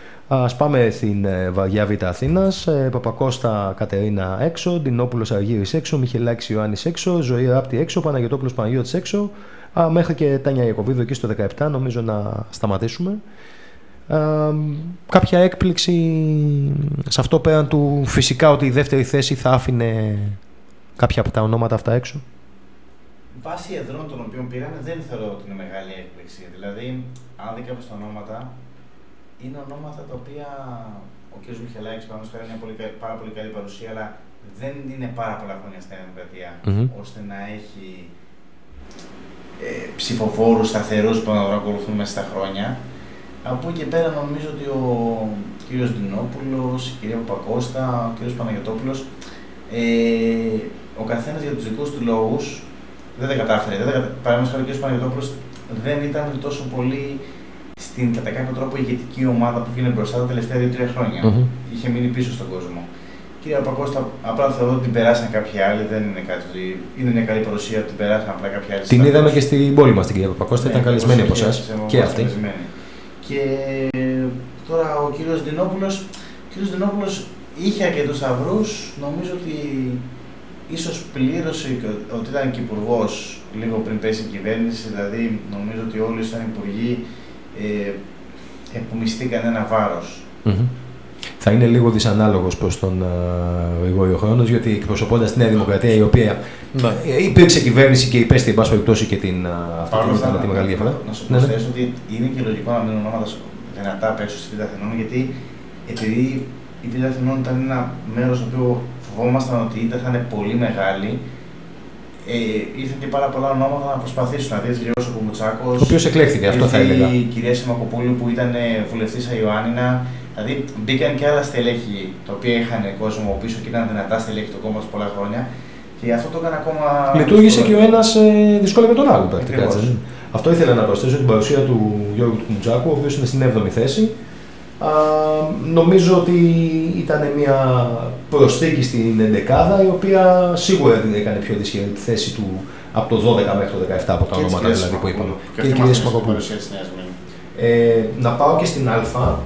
Ας πάμε στην Βαριά Β' Αθήνας. Παπακώστα Κατερίνα έξω, Ντινόπουλος Αργύρης έξω, Μιχελάκης Ιωάννης έξω, Ζωή Ράπτη έξω, Παναγιωτόπουλος Παναγιώτης έξω, μέχρι και Τάνια Ιακωβίδου εκεί στο 17, νομίζω να σταματήσουμε. Κάποια έκπληξη σε αυτό πέραν του φυσικά ότι η δεύτερη θέση θα άφηνε κάποια από τα ονόματα αυτά έξω? Βάσει εδρών των οποίων πήραμε δεν θεωρώ ότι είναι μεγάλη έκπληξη. Δηλαδή, αν δει κάποιος τα ονόματα, είναι ονόματα τα οποία ο κ. Μιχελάκης παραδείγματος χάρη είναι πάρα πολύ καλή παρουσία, αλλά δεν είναι πάρα πολλά χρόνια στην Δημοκρατία ώστε να έχει ψηφοφόρους σταθερούς που να τον ακολουθούν μέσα στα χρόνια. Από εκεί και πέρα νομίζω ότι ο κ. Ντινόπουλος, η κυρία Παπακώστα, ο κ. Παναγιωτόπουλος, ο καθένας για τους δικούς του λόγους δεν τα κατάφερε. Παραδείγματος χάρη ο κ. Παναγιωτόπουλος δεν ήταν τόσο πολύ στην κατά κάποιο τρόπο ηγετική ομάδα που βγαίνει μπροστά τα τελευταία 2-3 χρόνια. Είχε μείνει πίσω στον κόσμο. Κύριε Παπακώστα, απλά θεωρώ ότι την περάσαν κάποιοι άλλοι, δεν είναι κάτι ότι είναι μια καλή παρουσία ότι την περάσαν απλά κάποιοι άλλοι. Την είδαμε και στην πόλη μας την κυρία Παπακώστα, ήταν καλεσμένη από εσάς και αυτή. Και τώρα ο κύριος Δινόπουλος είχε αρκετούς σταυρούς, νομίζω ότι ίσως πλήρωσε ότι ήταν και υπουργός λίγο πριν πέσει η κυβέρνηση, δηλαδή νομίζω ότι όλοι σαν υπουργοί επομιστήκαν ένα βάρος. Θα είναι λίγο δυσανάλογος προς τον Γρηγόριο Χρόνος, γιατί εκπροσωπώντας τη Νέα Δημοκρατία, η οποία υπήρξε κυβέρνηση και υπέστη, εν πάση περιπτώσει, και την αυτή τη μεγάλη διαφορά. Να σου προσθέσω ότι είναι και λογικό να μείνουν ονόματα δυνατά απ' έξω στη Β' Αθηνών, γιατί επειδή η Β' Αθηνών ήταν ένα μέρος το οποίο φοβόμασταν ότι είτε θα είναι πολύ μεγάλη, ήρθαν και πάρα πολλά ονόματα να προσπαθήσουν. Δηλαδή, ο Κουμουτσάκος, ο οποίος εκλέχθηκε, αυτό θα έλεγα. Η κυρία Σιμακοπούλου που ήταν βουλευτής Ιωάννινα. Δηλαδή, μπήκαν και άλλα στελέχη τα οποία είχαν κόσμο πίσω και ήταν δυνατά στελέχη του κόμματος πολλά χρόνια. Και αυτό το έκανε ακόμα. Λειτουργήσε και ο ένας δυσκόλευε τον άλλον πρακτικά. Αυτό ήθελα να προσθέσω, την παρουσία του Γιώργου του Κουμουτσάκου, ο οποίος είναι στην 7η θέση. Νομίζω ότι ήταν μια προσθήκη στην 11η, η οποία σίγουρα δεν έκανε πιο δυσχερή τη θέση του από το 12 μέχρι το 17 από τα ονόματα δηλαδή, που είπαμε. Και η κυρία Σιμακοπούλου. Να πάω και στην Α.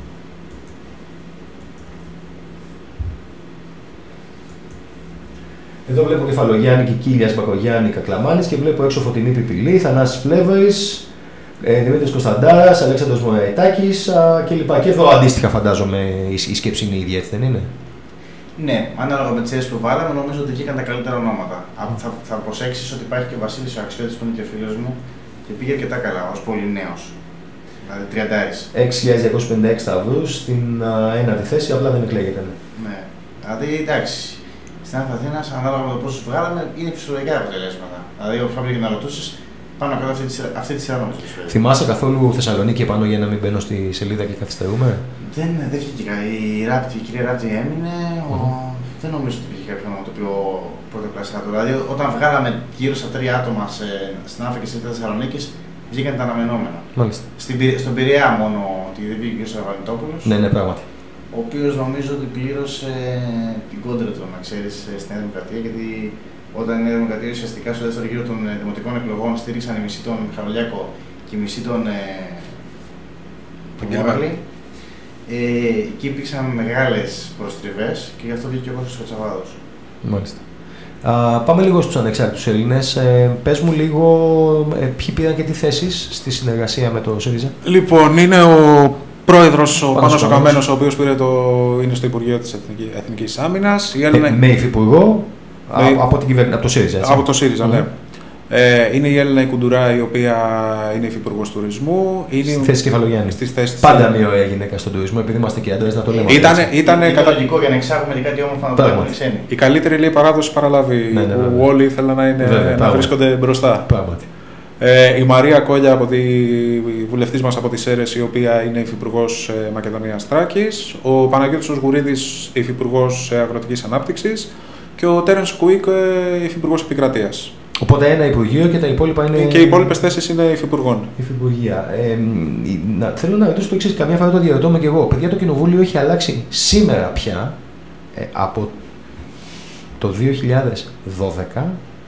Εδώ βλέπω Κεφαλογιάννη, Κικίλιας, Μπακογιάννη, Κακλαμάνης και βλέπω έξω Φωτεινή Πιπηλή, Θανάσης Φλέβερης, Δημήτρης Κωνσταντάρας, Αλέξανδρος Μωραϊτάκης κλπ. Και εδώ αντίστοιχα φαντάζομαι η σκέψη είναι η ίδια, έτσι δεν είναι? Ναι, ανάλογα με τις θέσεις που βάλαμε, νομίζω ότι βγήκαν τα καλύτερα ονόματα. Θα προσέξεις ότι υπάρχει και ο Βασίλης ο Αξιώτης που είναι και φίλος μου και πήγε αρκετά καλά ως πολύ νέος. Δηλαδή 30. 6.256 σταυρούς στην 1η θέση, απλά δεν εκλέγεται. Ναι, δηλαδή εντάξει. Στην Αθήνα, ανάλογα με το πόσους βγάλαμε, είναι φυσιολογικά αποτελέσματα. Δηλαδή, όποιος πήγε να ρωτήσεις, πάνω κάτω αυτή τη σειρά νομίζω. Θυμάσαι καθόλου Θεσσαλονίκη επάνω για να μην μπαίνω στη σελίδα και καθυστερούμε? Δεν βγήκε. Η κυρία Ράπτη έμεινε. Δεν νομίζω ότι υπήρχε κάποιο όνομα το οποίο πρωτοκλασσάτο. Δηλαδή, όταν βγάλαμε γύρω στα 3 άτομα στην Α και στη Θεσσαλονίκη, βγήκαν τα αναμενόμενα. Μάλιστα. Στον Πειραιά μόνο ότι δεν βγήκε ο Σαββανιτόπουλος. Ναι, πράγματι. Ο οποίος νομίζω ότι πλήρωσε την κόντρα του, να ξέρεις, στη Νέα Δημοκρατία, γιατί όταν η Νέα Δημοκρατία ουσιαστικά στο δεύτερο γύρο των δημοτικών εκλογών στήριξαν η μισή τον Μιχαλολιάκο και η μισή τον Παγκελβάλη, εκεί υπήρξαν μεγάλες προστριβές και γι' αυτό βγήκε ο Κώστας Κοτσαβάδος. Μάλιστα. Πάμε λίγο στους ανεξάρτητους Έλληνες. Πες μου λίγο ποιοι πήραν και τι θέσεις στη συνεργασία με το ΣΥΡΙΖΑ. Λοιπόν, είναι ο πρόεδρος ο Πάνος ο Καμένος, ο οποίος είναι στο Υπουργείο της Εθνικής Άμυνας. Με υφυπουργό από το ΣΥΡΙΖΑ. Από το ΣΥΡΙΖΑ, ναι. Είναι η Έλληνα Κουντουρά, η οποία είναι υφυπουργός τουρισμού. Στη θέση Κεφαλογιάννη. Πάντα μία ωραία γυναίκα στον τουρισμό, επειδή είμαστε και άντρες, να το λέμε. Ήταν καταγικό για να εξάγουμε κάτι όμορφα να το λέμε ξένοι. Η καλύτερη λέει παράδοση παραλάβει, που όλοι ήθελαν να βρίσκονται μπροστά. Πράγματι. Η Μαρία Κόλια, βουλευτής μας από τις Σέρρες, η οποία είναι υφυπουργός Μακεδονίας Θράκης. Ο Παναγιώτης Γουρίδης, υφυπουργός Αγροτικής Ανάπτυξης. Και ο Τέρενς Κουίκ, υφυπουργός Επικρατείας. Οπότε ένα υπουργείο και τα υπόλοιπα είναι. Και οι υπόλοιπες θέσεις είναι υφυπουργών. Υφυπουργεία. Θέλω να ρωτήσω το εξής, καμιά φορά το διαρωτώ και εγώ. Παιδιά, το κοινοβούλιο έχει αλλάξει σήμερα πια από το 2012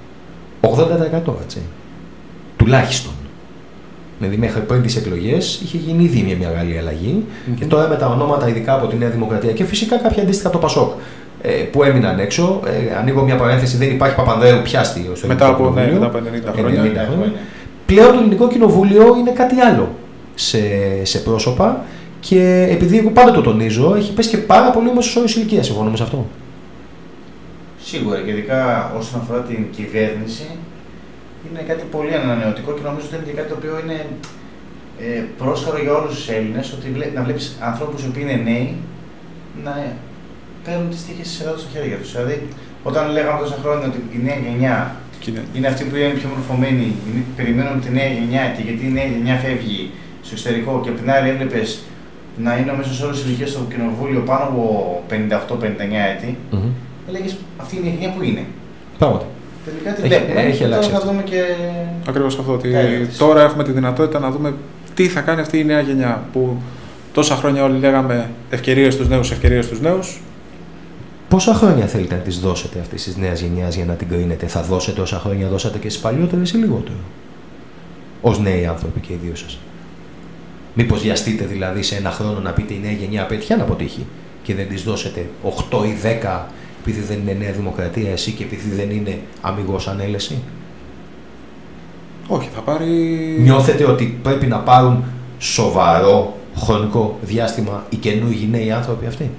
80%, έτσι. Τουλάχιστον. Δηλαδή, μέχρι πριν τις εκλογές είχε γίνει ήδη μια μεγάλη αλλαγή. Και τώρα με τα ονόματα, ειδικά από τη Νέα Δημοκρατία και φυσικά κάποια αντίστοιχα από το Πασόκ, που έμειναν έξω. Ανοίγω μια παρένθεση, δεν υπάρχει Παπανδρέου πιάστη στο μετά από 50 χρόνια. Πλέον το ελληνικό κοινοβούλιο είναι κάτι άλλο σε πρόσωπα και επειδή εγώ πάντα το τονίζω, έχει πέσει και πάρα πολύ ο μέσος όρος ηλικίας. Συμφωνούμε σε αυτό. Σίγουρα και ειδικά όσον αφορά την κυβέρνηση, είναι κάτι πολύ ανανεωτικό και νομίζω ότι είναι και κάτι το οποίο είναι πρόσχαρο για όλους τους Έλληνες, ότι να βλέπεις ανθρώπους οι οποίοι είναι νέοι να παίρνουν τις τύχες της Ελλάδας στα χέρια τους. Δηλαδή, όταν λέγαμε τόσα χρόνια ότι η νέα γενιά είναι αυτή που είναι πιο μορφωμένη, περιμένουν τη νέα γενιά και γιατί η νέα γενιά φεύγει στο εξωτερικό και από την άλλη έβλεπες να είναι ο μέσος όρος ηλικίας στο κοινοβούλιο πάνω από 58-59 έτη, έλεγες αυτή είναι η γενιά που είναι. Πράγματι. Τελικά τη βλέπουμε. Έχει αλλάξει. Θα δούμε και. Ακριβώς αυτό. Ότι τώρα έχουμε τη δυνατότητα να δούμε τι θα κάνει αυτή η νέα γενιά που τόσα χρόνια όλοι λέγαμε ευκαιρίες στους νέους, ευκαιρίες στους νέους. Πόσα χρόνια θέλετε να τις δώσετε αυτής της νέας γενιάς για να την κρίνετε? Θα δώσετε όσα χρόνια δώσατε και στις παλιότερες ή λιγότερο? Ως νέοι άνθρωποι και οι δύο σας. Μήπως βιαστείτε δηλαδή σε ένα χρόνο να πείτε η νέα γενιά απέτυχε να αποτύχει και δεν τις δώσετε 8 ή 10 επειδή δεν είναι Νέα Δημοκρατία εσύ και επειδή δεν είναι αμιγώς ανέλεση? Όχι, θα πάρει... Νιώθετε ότι πρέπει να πάρουν σοβαρό χρονικό διάστημα οι καινούργιοι νέοι άνθρωποι αυτοί?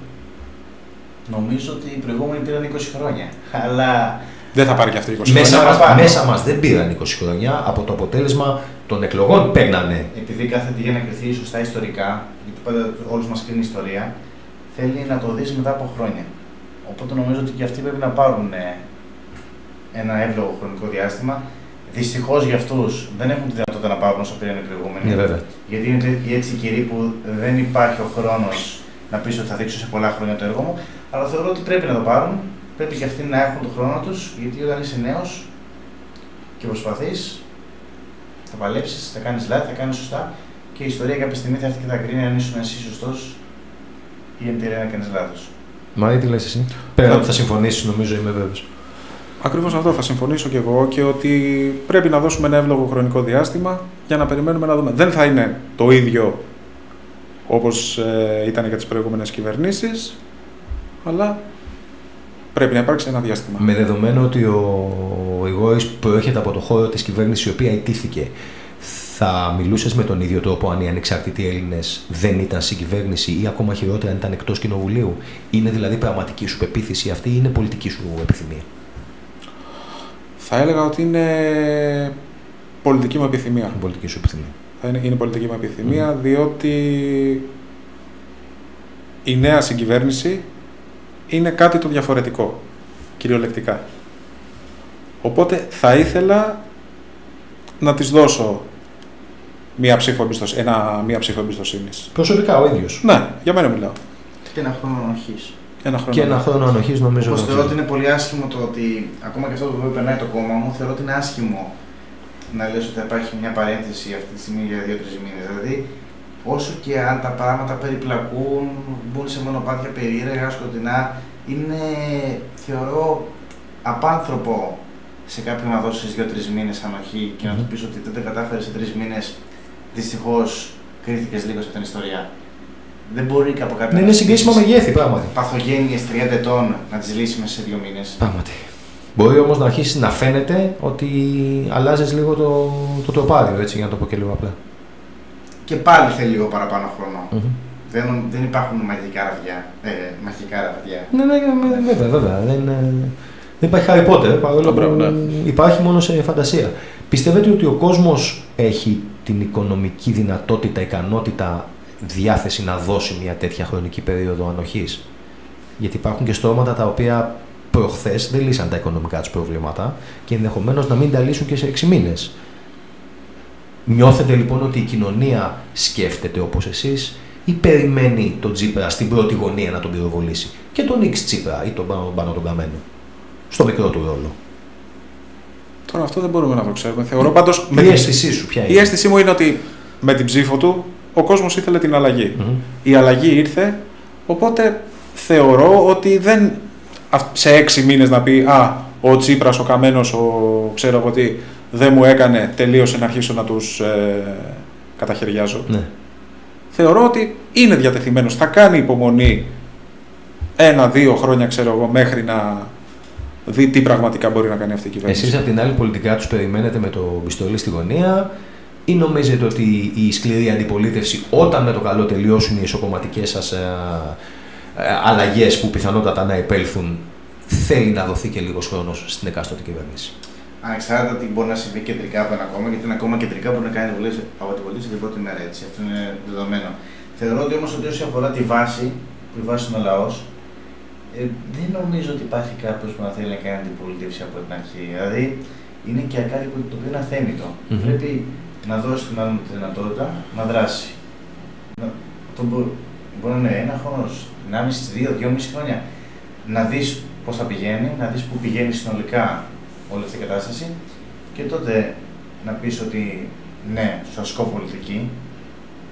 Νομίζω ότι οι προηγούμενοι πήραν 20 χρόνια, αλλά... Δεν θα πάρει και αυτοί 20 χρόνια. Μέσα μας δεν πήραν 20 χρόνια, από το αποτέλεσμα των εκλογών παίρνανε. Επειδή κάθεται για να κρυθεί σωστά ιστορικά, γιατί πάντα όλους μας κρίνει η ιστορία, θέλει να το δεις μετά από χρόνια. Οπότε νομίζω ότι και αυτοί πρέπει να πάρουν ένα εύλογο χρονικό διάστημα. Δυστυχώς για αυτούς δεν έχουν τη δυνατότητα να πάρουν όσο πήραν οι προηγούμενοι. Γιατί είναι έτσι καιροί που δεν υπάρχει ο χρόνος να πεις ότι θα δείξω σε πολλά χρόνια το έργο μου. Αλλά θεωρώ ότι πρέπει να το πάρουν. Πρέπει και αυτοί να έχουν τον χρόνο τους. Γιατί όταν είσαι νέος και προσπαθείς, θα παλέψεις, θα κάνεις λάθη, θα κάνεις σωστά. Και η ιστορία κάποια στιγμή θα έρθει και θα κρίνει αν ήσουν εσύ σωστός ή εν τέλει να κάνεις λάθος. Μα τι λες εσύ? Πέρα ότι θα συμφωνήσεις, νομίζω, είμαι βέβαιος. Ακριβώς αυτό θα συμφωνήσω και εγώ, και ότι πρέπει να δώσουμε ένα εύλογο χρονικό διάστημα για να περιμένουμε να δούμε. Δεν θα είναι το ίδιο όπως ήταν για τις προηγούμενες κυβερνήσεις, αλλά πρέπει να υπάρξει ένα διάστημα. Με δεδομένο ότι ο Γρηγόρης προέρχεται από το χώρο της κυβέρνησης η οποία ιτήθηκε, θα μιλούσες με τον ίδιο τρόπο αν οι ανεξάρτητοι Έλληνες δεν ήταν στην κυβέρνηση ή ακόμα χειρότερα αν ήταν εκτός κοινοβουλίου? Είναι δηλαδή πραγματική σου πεποίθηση αυτή ή είναι πολιτική σου επιθυμία? Θα έλεγα ότι είναι πολιτική μου επιθυμία. Πολιτική σου επιθυμία. Είναι πολιτική μου επιθυμία, διότι η νέα συγκυβέρνηση είναι κάτι το διαφορετικό, κυριολεκτικά. Οπότε θα ήθελα να της δώσω μία ψήφο εμπιστοσύνης. Προσωπικά ο ίδιος? Ναι, για μένα μιλάω. Και ένα χρόνο ανοχής. Και ένα χρόνο ανοχής νομίζω. Όπως θεωρώ ότι είναι πολύ άσχημο το ότι ακόμα και αυτό το οποίο περνάει το κόμμα μου, θεωρώ ότι είναι άσχημο να λες ότι θα υπάρχει μια παρένθεση αυτή τη στιγμή για 2-3 μήνες. Δηλαδή, όσο και αν τα πράγματα περιπλακούν, μπουν σε μονοπάτια περίεργα, σκοτεινά, είναι, θεωρώ, απάνθρωπο σε κάποιον να δώσεις 2-3 μήνες ανοχή και να του πεις ότι δεν τα κατάφερες σε 3 μήνες, δυστυχώς κρίθηκες λίγο σε αυτήν την ιστορία. Δεν μπορεί από κάποιον. Ναι, είναι συγκρίσιμα μεγέθη, πράγματι. Παθογένειες 30 ετών να τις λύσει μέσα σε 2 μήνες. Πράγματι. Μπορεί όμως να αρχίσει να φαίνεται ότι αλλάζεις λίγο το τροπάριο, έτσι, για να το πω και λίγο απλά. Και πάλι θέλει λίγο παραπάνω χρόνο. Δεν υπάρχουν μαγικά ραβδιά. Ναι, βέβαια. Δεν υπάρχει Harry Potter, παρόλο που υπάρχει μόνο σε φαντασία. Πιστεύετε ότι ο κόσμος έχει την οικονομική δυνατότητα, ικανότητα, διάθεση να δώσει μια τέτοια χρονική περίοδο ανοχής? Γιατί υπάρχουν και στρώματα τα οποία προχθές δεν λύσαν τα οικονομικά τους προβλήματα και ενδεχομένως να μην τα λύσουν και σε 6 μήνες. Νιώθετε λοιπόν ότι η κοινωνία σκέφτεται όπως εσείς ή περιμένει τον Τσίπρα στην πρώτη γωνία να τον πυροβολήσει και τον X Τσίπρα ή τον πάνω τον Καμένο στο μικρό του ρόλο? Τώρα αυτό δεν μπορούμε να το ξέρουμε. Θεωρώ πάντως... Η αίσθησή σου ποια είναι? Η αίσθησή μου είναι ότι με την ψήφο του ο κόσμος ήθελε την αλλαγή. Η αλλαγή ήρθε, οπότε θεωρώ ότι δεν σε 6 μήνες να πει ο Τσίπρας, ο Καμένος, ξέρω εγώ τι, δεν μου έκανε, τελείωσε να αρχίσω να τους καταχαιριάζω. Ναι. Θεωρώ ότι είναι διατεθειμένος, θα κάνει υπομονή 1-2 χρόνια, ξέρω εγώ, μέχρι να δει τι πραγματικά μπορεί να κάνει αυτή η κυβέρνηση. Εσείς από την άλλη πολιτικά τους περιμένετε με το πιστόλι στη γωνία ή νομίζετε ότι η σκληρή αντιπολίτευση, όταν με το καλό τελειώσουν οι εσωκομματικές σας αλλαγές που πιθανότατα να επέλθουν, θέλει να δοθεί και λίγος χρόνος στην εκάστοτε κυβέρνηση? Ανεξάρτητα τι μπορεί να συμβεί κεντρικά από ένα κόμμα, γιατί ένα κόμμα κεντρικά μπορεί να κάνει βουλές από την πολιτική την πρώτη μέρα, έτσι. Αυτό είναι δεδομένο. Θεωρώ ότι όμως ότι όσον αφορά τη βάση, που η βάση είναι ο λαός, δεν νομίζω ότι υπάρχει κάποιος που να θέλει να κάνει αντιπολίτευση από την αρχή. Δηλαδή, είναι και κάτι το οποίο είναι αθέμητο. Πρέπει να δώσει την άλλη τη δυνατότητα να δράσει. Αυτό μπορεί να είναι 1 χρόνο, 1,5, 2, 2,5 χρόνια. Να δεις πώς θα πηγαίνει, να δεις πού πηγαίνει συνολικά όλη αυτή η κατάσταση και τότε να πεις ότι ναι, σου ασκώ πολιτική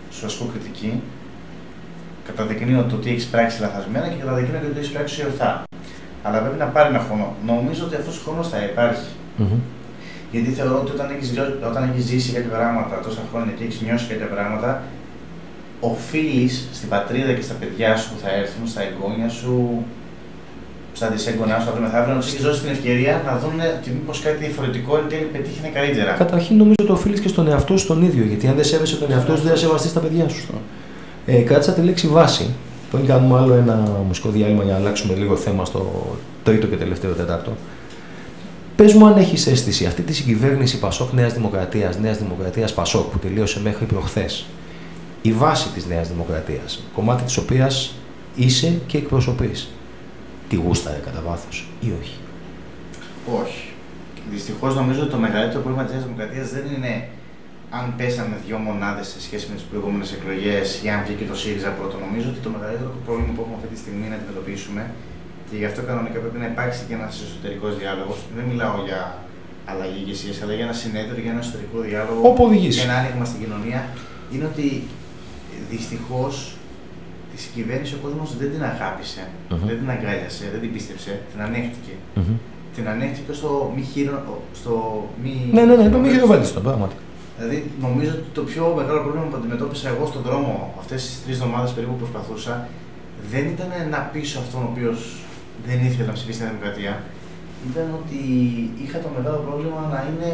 σου ασκώ κριτική, καταδεικνύω το τι έχει πράξει λαθασμένα και καταδεικνύω και το τι έχει πράξει ορθά. Αλλά πρέπει να πάρει ένα χρόνο. Νομίζω ότι αυτό ο χρόνο θα υπάρχει. Γιατί θεωρώ ότι όταν έχει ζήσει κάποια πράγματα τόσα χρόνια και έχει νιώσει κάποια πράγματα, οφείλει στην πατρίδα και στα παιδιά σου που θα έρθουν, στα εγγόνια σου, στα δυσέγγονά σου, αύριο μεθαύριο, να του έχει δώσει την ευκαιρία να δουν και μήπως κάτι διαφορετικό εν τέλει πετύχει καλύτερα. Καταρχήν, νομίζω ότι οφείλει και στον εαυτό σου τον ίδιο. Γιατί αν δεν σέβεσαι τον εαυτό σου, δεν θα σεβαστεί τα παιδιά σου. Κράτησα τη λέξη βάση. Πριν κάνουμε άλλο ένα μουσικό διάλειμμα για να αλλάξουμε λίγο θέμα στο τρίτο και τελευταίο τέταρτο. Πες μου αν έχεις αίσθηση αυτή τη συγκυβέρνηση Πασόκ Νέας Δημοκρατίας Πασόκ που τελείωσε μέχρι προχθές, η βάση της Νέας Δημοκρατίας, κομμάτι της οποίας είσαι και εκπροσωπείς, τη γούσταρε κατά βάθος ή όχι? Όχι. Δυστυχώς νομίζω ότι το μεγαλύτερο πρόβλημα της Νέας Δημοκρατίας δεν είναι αν πέσαμε 2 μονάδες σε σχέση με τις προηγούμενες εκλογές ή αν βγήκε το ΣΥΡΙΖΑ πρώτο. Νομίζω ότι το μεγαλύτερο πρόβλημα που έχουμε αυτή τη στιγμή να αντιμετωπίσουμε, και γι' αυτό κανονικά πρέπει να υπάρξει και ένας εσωτερικός διάλογος. Δεν μιλάω για αλλαγή ηγεσίας, αλλά για ένα συνέδριο, για ένα εσωτερικό διάλογο. Όπου οδηγήσει. Και ένα άνοιγμα στην κοινωνία. Είναι ότι δυστυχώς τη συγκυβέρνηση ο κόσμος δεν την αγάπησε, δεν την αγκάλιασε, δεν την πίστεψε, την ανέχτηκε. Την ανέχτηκε στο μη χείρο. Ναι, το μη χειροβέλτιστο, πράγματι. Δηλαδή, νομίζω ότι το πιο μεγάλο πρόβλημα που αντιμετώπισα εγώ στον δρόμο αυτές τις 3 εβδομάδες περίπου που προσπαθούσα, δεν ήταν να πείσω αυτόν ο οποίος δεν ήθελε να ψηφίσει την Δημοκρατία. Ήταν ότι είχα το μεγάλο πρόβλημα να είναι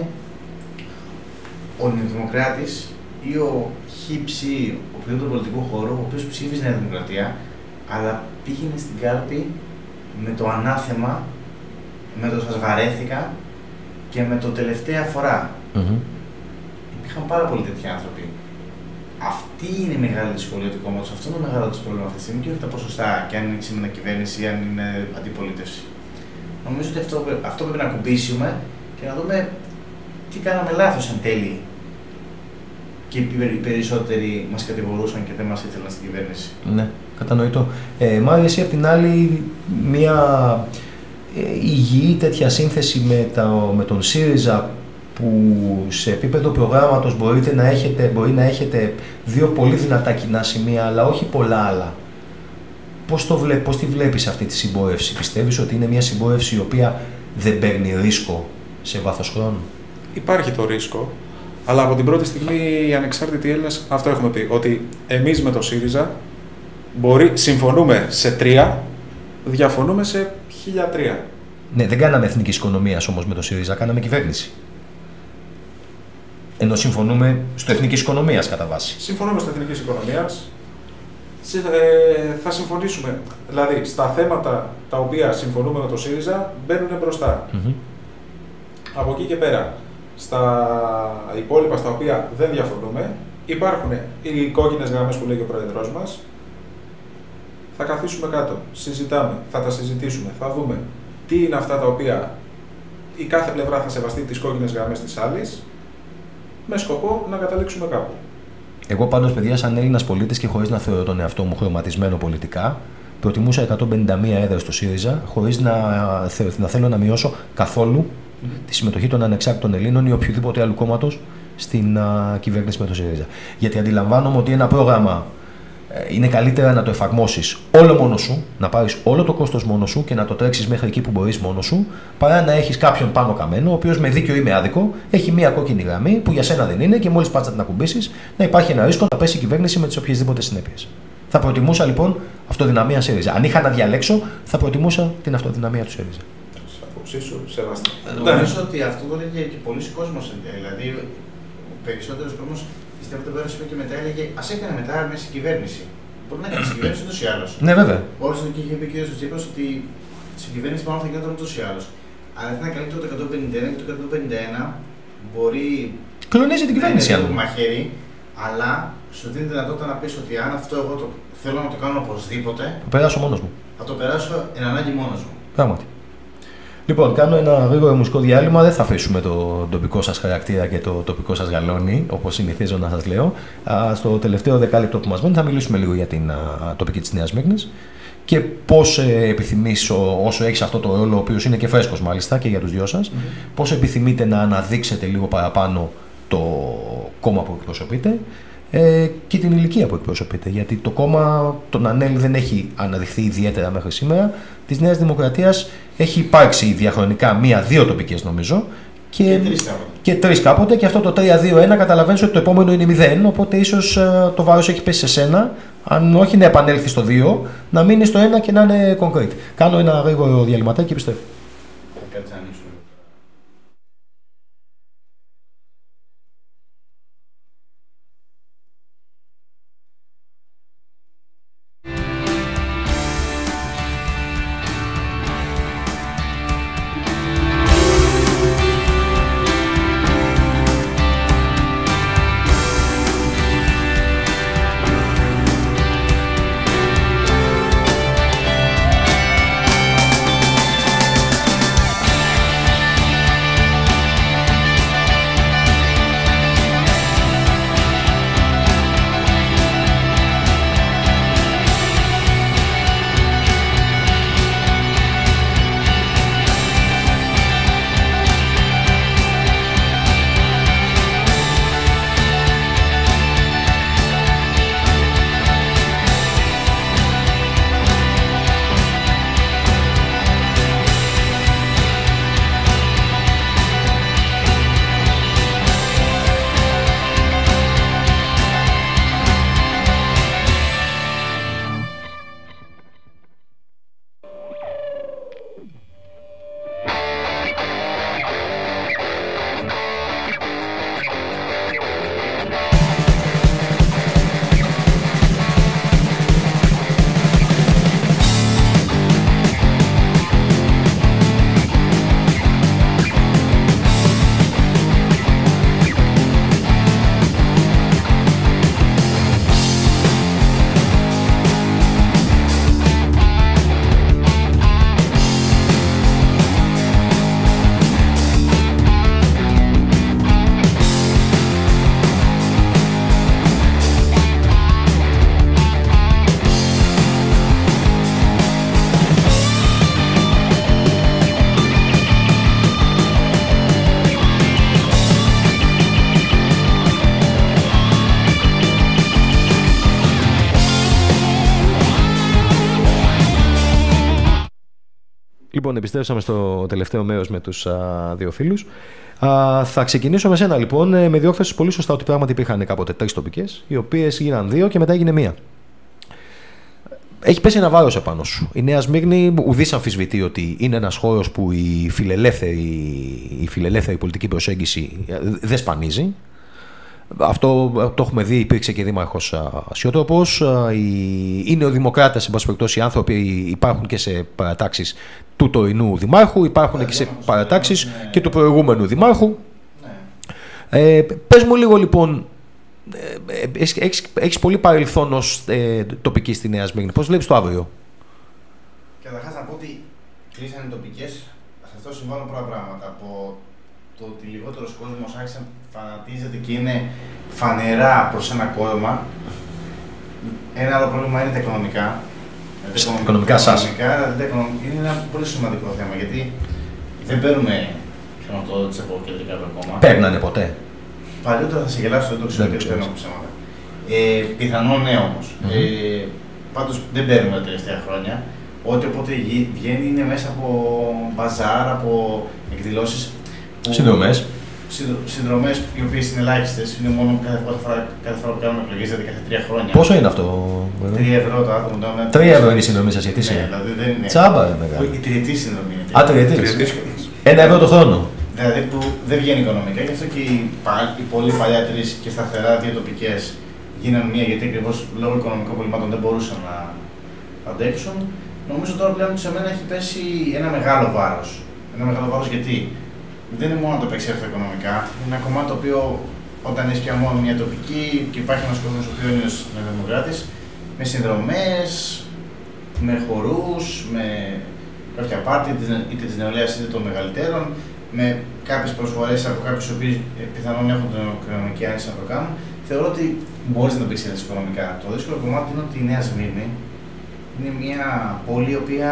ο νεοδημοκράτης ή ο χύψη οποιοδήποτε πολιτικού χώρου, ο οποίος ψήφιζε Νέα Δημοκρατία, αλλά πήγαινε στην κάλπη με το ανάθεμα, με το σας βαρέθηκα και με το τελευταία φορά. Υπήρχαν πάρα πολλοί τέτοιοι άνθρωποι. Αυτή είναι η μεγάλη δυσκολία του κόμματος, αυτό είναι το μεγάλο του πρόβλημα αυτή τη στιγμή και όχι τα ποσοστά και αν είναι σήμερα κυβέρνηση ή αν είναι αντιπολίτευση. Νομίζω ότι αυτό πρέπει να κουμπίσουμε και να δούμε τι κάναμε λάθος εν τέλει. Και οι περισσότεροι μας κατηγορούσαν και δεν μας ήθελαν στην κυβέρνηση. Ναι, κατανοητό. Μάρια, εσύ απ' την άλλη, μια υγιή τέτοια σύνθεση με τον ΣΥΡΙΖΑ που σε επίπεδο προγράμματος μπορεί να έχετε 2 πολύ δυνατά κοινά σημεία, αλλά όχι πολλά άλλα. Πώς τη βλέπεις αυτή τη συμπόρευση? Πιστεύεις ότι είναι μια συμπόρευση η οποία δεν παίρνει ρίσκο σε βάθος χρόνου? Υπάρχει το ρίσκο, αλλά από την πρώτη στιγμή οι ανεξάρτητοι Έλληνες αυτό έχουμε πει, ότι εμείς με το ΣΥΡΙΖΑ συμφωνούμε σε 3, διαφωνούμε σε 1003. Ναι, δεν κάναμε εθνικής οικονομίας όμως με το ΣΥΡΙΖΑ, κάναμε κυβέρνηση. Ενώ συμφωνούμε στο εθνικής οικονομίας κατά βάση. Συμφωνούμε στο εθνικής οικονομίας. Θα συμφωνήσουμε. Δηλαδή, στα θέματα τα οποία συμφωνούμε με το ΣΥΡΙΖΑ μπαίνουν μπροστά. Από εκεί και πέρα, στα υπόλοιπα στα οποία δεν διαφωνούμε, υπάρχουν οι κόκκινες γραμμές που λέει ο Πρόεδρος μας. Θα καθίσουμε κάτω, συζητάμε, θα τα συζητήσουμε, θα δούμε τι είναι αυτά τα οποία η κάθε πλευρά θα σεβαστεί τις κόκκινες γραμμές της άλλης, με σκοπό να καταλήξουμε κάπου. Εγώ πάντως, παιδιά, σαν Έλληνας πολίτης και χωρίς να θεωρώ τον εαυτό μου χρωματισμένο πολιτικά, προτιμούσα 151 έδρες στο ΣΥΡΙΖΑ, χωρίς να θέλω να μειώσω καθόλου τη συμμετοχή των ανεξάρτητων Ελλήνων ή οποιοδήποτε άλλου κόμματος στην κυβέρνηση με το ΣΥΡΙΖΑ. Γιατί αντιλαμβάνομαι ότι ένα πρόγραμμα είναι καλύτερα να το εφαρμόσεις όλο μόνος σου, να πάρεις όλο το κόστος μόνος σου και να το τρέξεις μέχρι εκεί που μπορείς μόνος σου, παρά να έχεις κάποιον πάνω καμένο, ο οποίος με δίκιο ή με άδικο έχει μία κόκκινη γραμμή που για σένα δεν είναι και μόλις πας να την ακουμπήσεις, να υπάρχει ένα ρίσκο να πέσει η κυβέρνηση με τις οποιασδήποτε συνέπειες. Θα προτιμούσα λοιπόν αυτοδυναμία ΣΥΡΙΖΑ. Αν είχα να διαλέξω, θα προτιμούσα την αυτοδυναμία του ΣΥΡΙΖΑ. Νομίζω ότι αυτό το έλεγε και πολλοί κόσμος. Δηλαδή, ο περισσότερος κόσμος πιστεύω ότι πέρασε και μετά έλεγε ας έκανε μετά μέσα η κυβέρνηση. Μπορεί να κάνει συγκυβέρνηση ούτως ή άλλως. Ναι, βέβαια. Όλος και είχε πει ο κ. Τσίπρας ότι η συγκυβέρνηση πάνω θα γινόταν ούτως ή άλλως. Αλλά θα είναι καλύτερο το 151 και το 151 μπορεί. Κλονίζει την κυβέρνηση. Να είναι μαχαίρι, αλλά σου δίνει δυνατότητα να πει ότι αν αυτό εγώ θέλω να το κάνω οπωσδήποτε. Το περάσω μόνος μου. Θα το περάσω εν ανάγκη μόνος μου. Πράγματι. Λοιπόν, κάνω ένα γρήγορο μουσικό διάλειμμα. Δεν θα αφήσουμε το τοπικό σας χαρακτήρα και το τοπικό σας γαλόνι, όπως συνηθίζω να σας λέω. Στο τελευταίο δεκάλεπτο που μας μένει θα μιλήσουμε λίγο για την τοπική της Νέας Σμύρνης και πώς επιθυμείς, όσο έχεις αυτό το ρόλο, ο οποίος είναι και φρέσκος μάλιστα και για τους δυο σας, πώς επιθυμείτε να αναδείξετε λίγο παραπάνω το κόμμα που εκπροσωπείτε και την ηλικία που εκπροσωπείται. Γιατί το κόμμα, τον ΑΝΕΛ, δεν έχει αναδειχθεί ιδιαίτερα μέχρι σήμερα. Της Νέας Δημοκρατίας έχει υπάρξει διαχρονικά 1-2 τοπικές νομίζω. Και 3 κάποτε, και αυτό το 3-2-1 καταλαβαίνεις ότι το επόμενο είναι 0, οπότε ίσως το βάρος έχει πέσει σε σένα, αν όχι να επανέλθει στο 2, να μείνει στο 1 και να είναι concrete. Κάνω ένα γρήγορο διαλυματάκι και πιστεύω. Λοιπόν, επιστρέψαμε στο τελευταίο μέρος με τους δύο φίλους. Θα ξεκινήσω με σένα λοιπόν. Με διόρθωσες πολύ σωστά ότι πράγματι υπήρχαν κάποτε 3 τοπικές, οι οποίες γίναν 2 και μετά έγινε 1. Έχει πέσει ένα βάρος επάνω σου. Η Νέα Σμύρνη ουδής αμφισβητεί ότι είναι ένας χώρος που η φιλελεύθερη πολιτική προσέγγιση δεν σπανίζει. Αυτό το έχουμε δει, υπήρξε και δήμαρχος Ασιότροπος. Οι νεοδημοκράτες, εν πάση περιπτώσει, οι άνθρωποι υπάρχουν και σε παρατάξεις του τωρινού δημάρχου, υπάρχουν και σε παρατάξεις και του προηγούμενου δημάρχου. Πες μου λίγο λοιπόν, έχεις πολύ παρελθόν ως τοπική στη Νέα Σμύρνη. Πώς βλέπεις το αύριο? Καταρχάς να πω ότι κλείσανε τοπικές, σε αυτό συμβάλλουν πολλά πράγματα. Από το ότι λιγότερος κόσμος άρχισε να φανατίζεται και είναι φανερά προς ένα κόμμα. Ένα άλλο πρόβλημα είναι τα οικονομικά. Οικονομικά σας. Είναι ένα πολύ σημαντικό θέμα, γιατί δεν παίρνουμε χρηματοδότηση από κεντρικά κόμμα. Παίρνανε ποτέ? Παλιότερα θα σε γελάσω, δεν το ξέρω και δεν παίρνω ψέματα. Πιθανόν ναι όμως. Πάντως δεν παίρνουμε τα τελευταία χρόνια. Ό,τι οπότε βγαίνει είναι μέσα από μπαζάρ, από εκδηλώσεις. Συνδρομές. Συνδρομές οι οποίες είναι ελάχιστες, είναι μόνο κάθε φορά που κάνουμε εκλογές, δηλαδή κάθε 3 χρόνια. Πόσο είναι αυτό? 3 ευρώ το άτομο. 3 ευρώ είναι η συνδρομή σας, γιατί ναι, δηλαδή δεν είναι. Τσάμπα, μεγάλη. Η τριετή συνδρομή είναι. Α, τριετής. 1 ευρώ το χρόνο. Δηλαδή που δεν βγαίνει οικονομικά, γι' αυτό και οι πολύ παλιά 3 και σταθερά 2 τοπικές γίνανε 1, γιατί ακριβώς λόγω οικονομικών προβλημάτων δεν μπορούσαν να αντέξουν. Νομίζω τώρα πλέον σε μένα έχει πέσει ένα μεγάλο βάρος. Ένα μεγάλο βάρος γιατί δεν είναι μόνο το επεξέρθω οικονομικά, είναι ένα κομμάτι το οποίο όταν έχει πια μόνο μια τοπική και υπάρχει ένας κόσμος ο οποίος είναι νεοδημοκράτης, με συνδρομές, με χορούς, με κάποια πάρτι, είτε της νεολαίας είτε των μεγαλύτερων, με κάποιες προσφορές από κάποιους οι οποίοι πιθανόν έχουν την οικονομική άνεση να το κάνουν, θεωρώ ότι μπορείς να το επεξέλθεις οικονομικά. Το δύσκολο κομμάτι είναι ότι η Νέα Σμύρνη είναι μια πόλη η οποία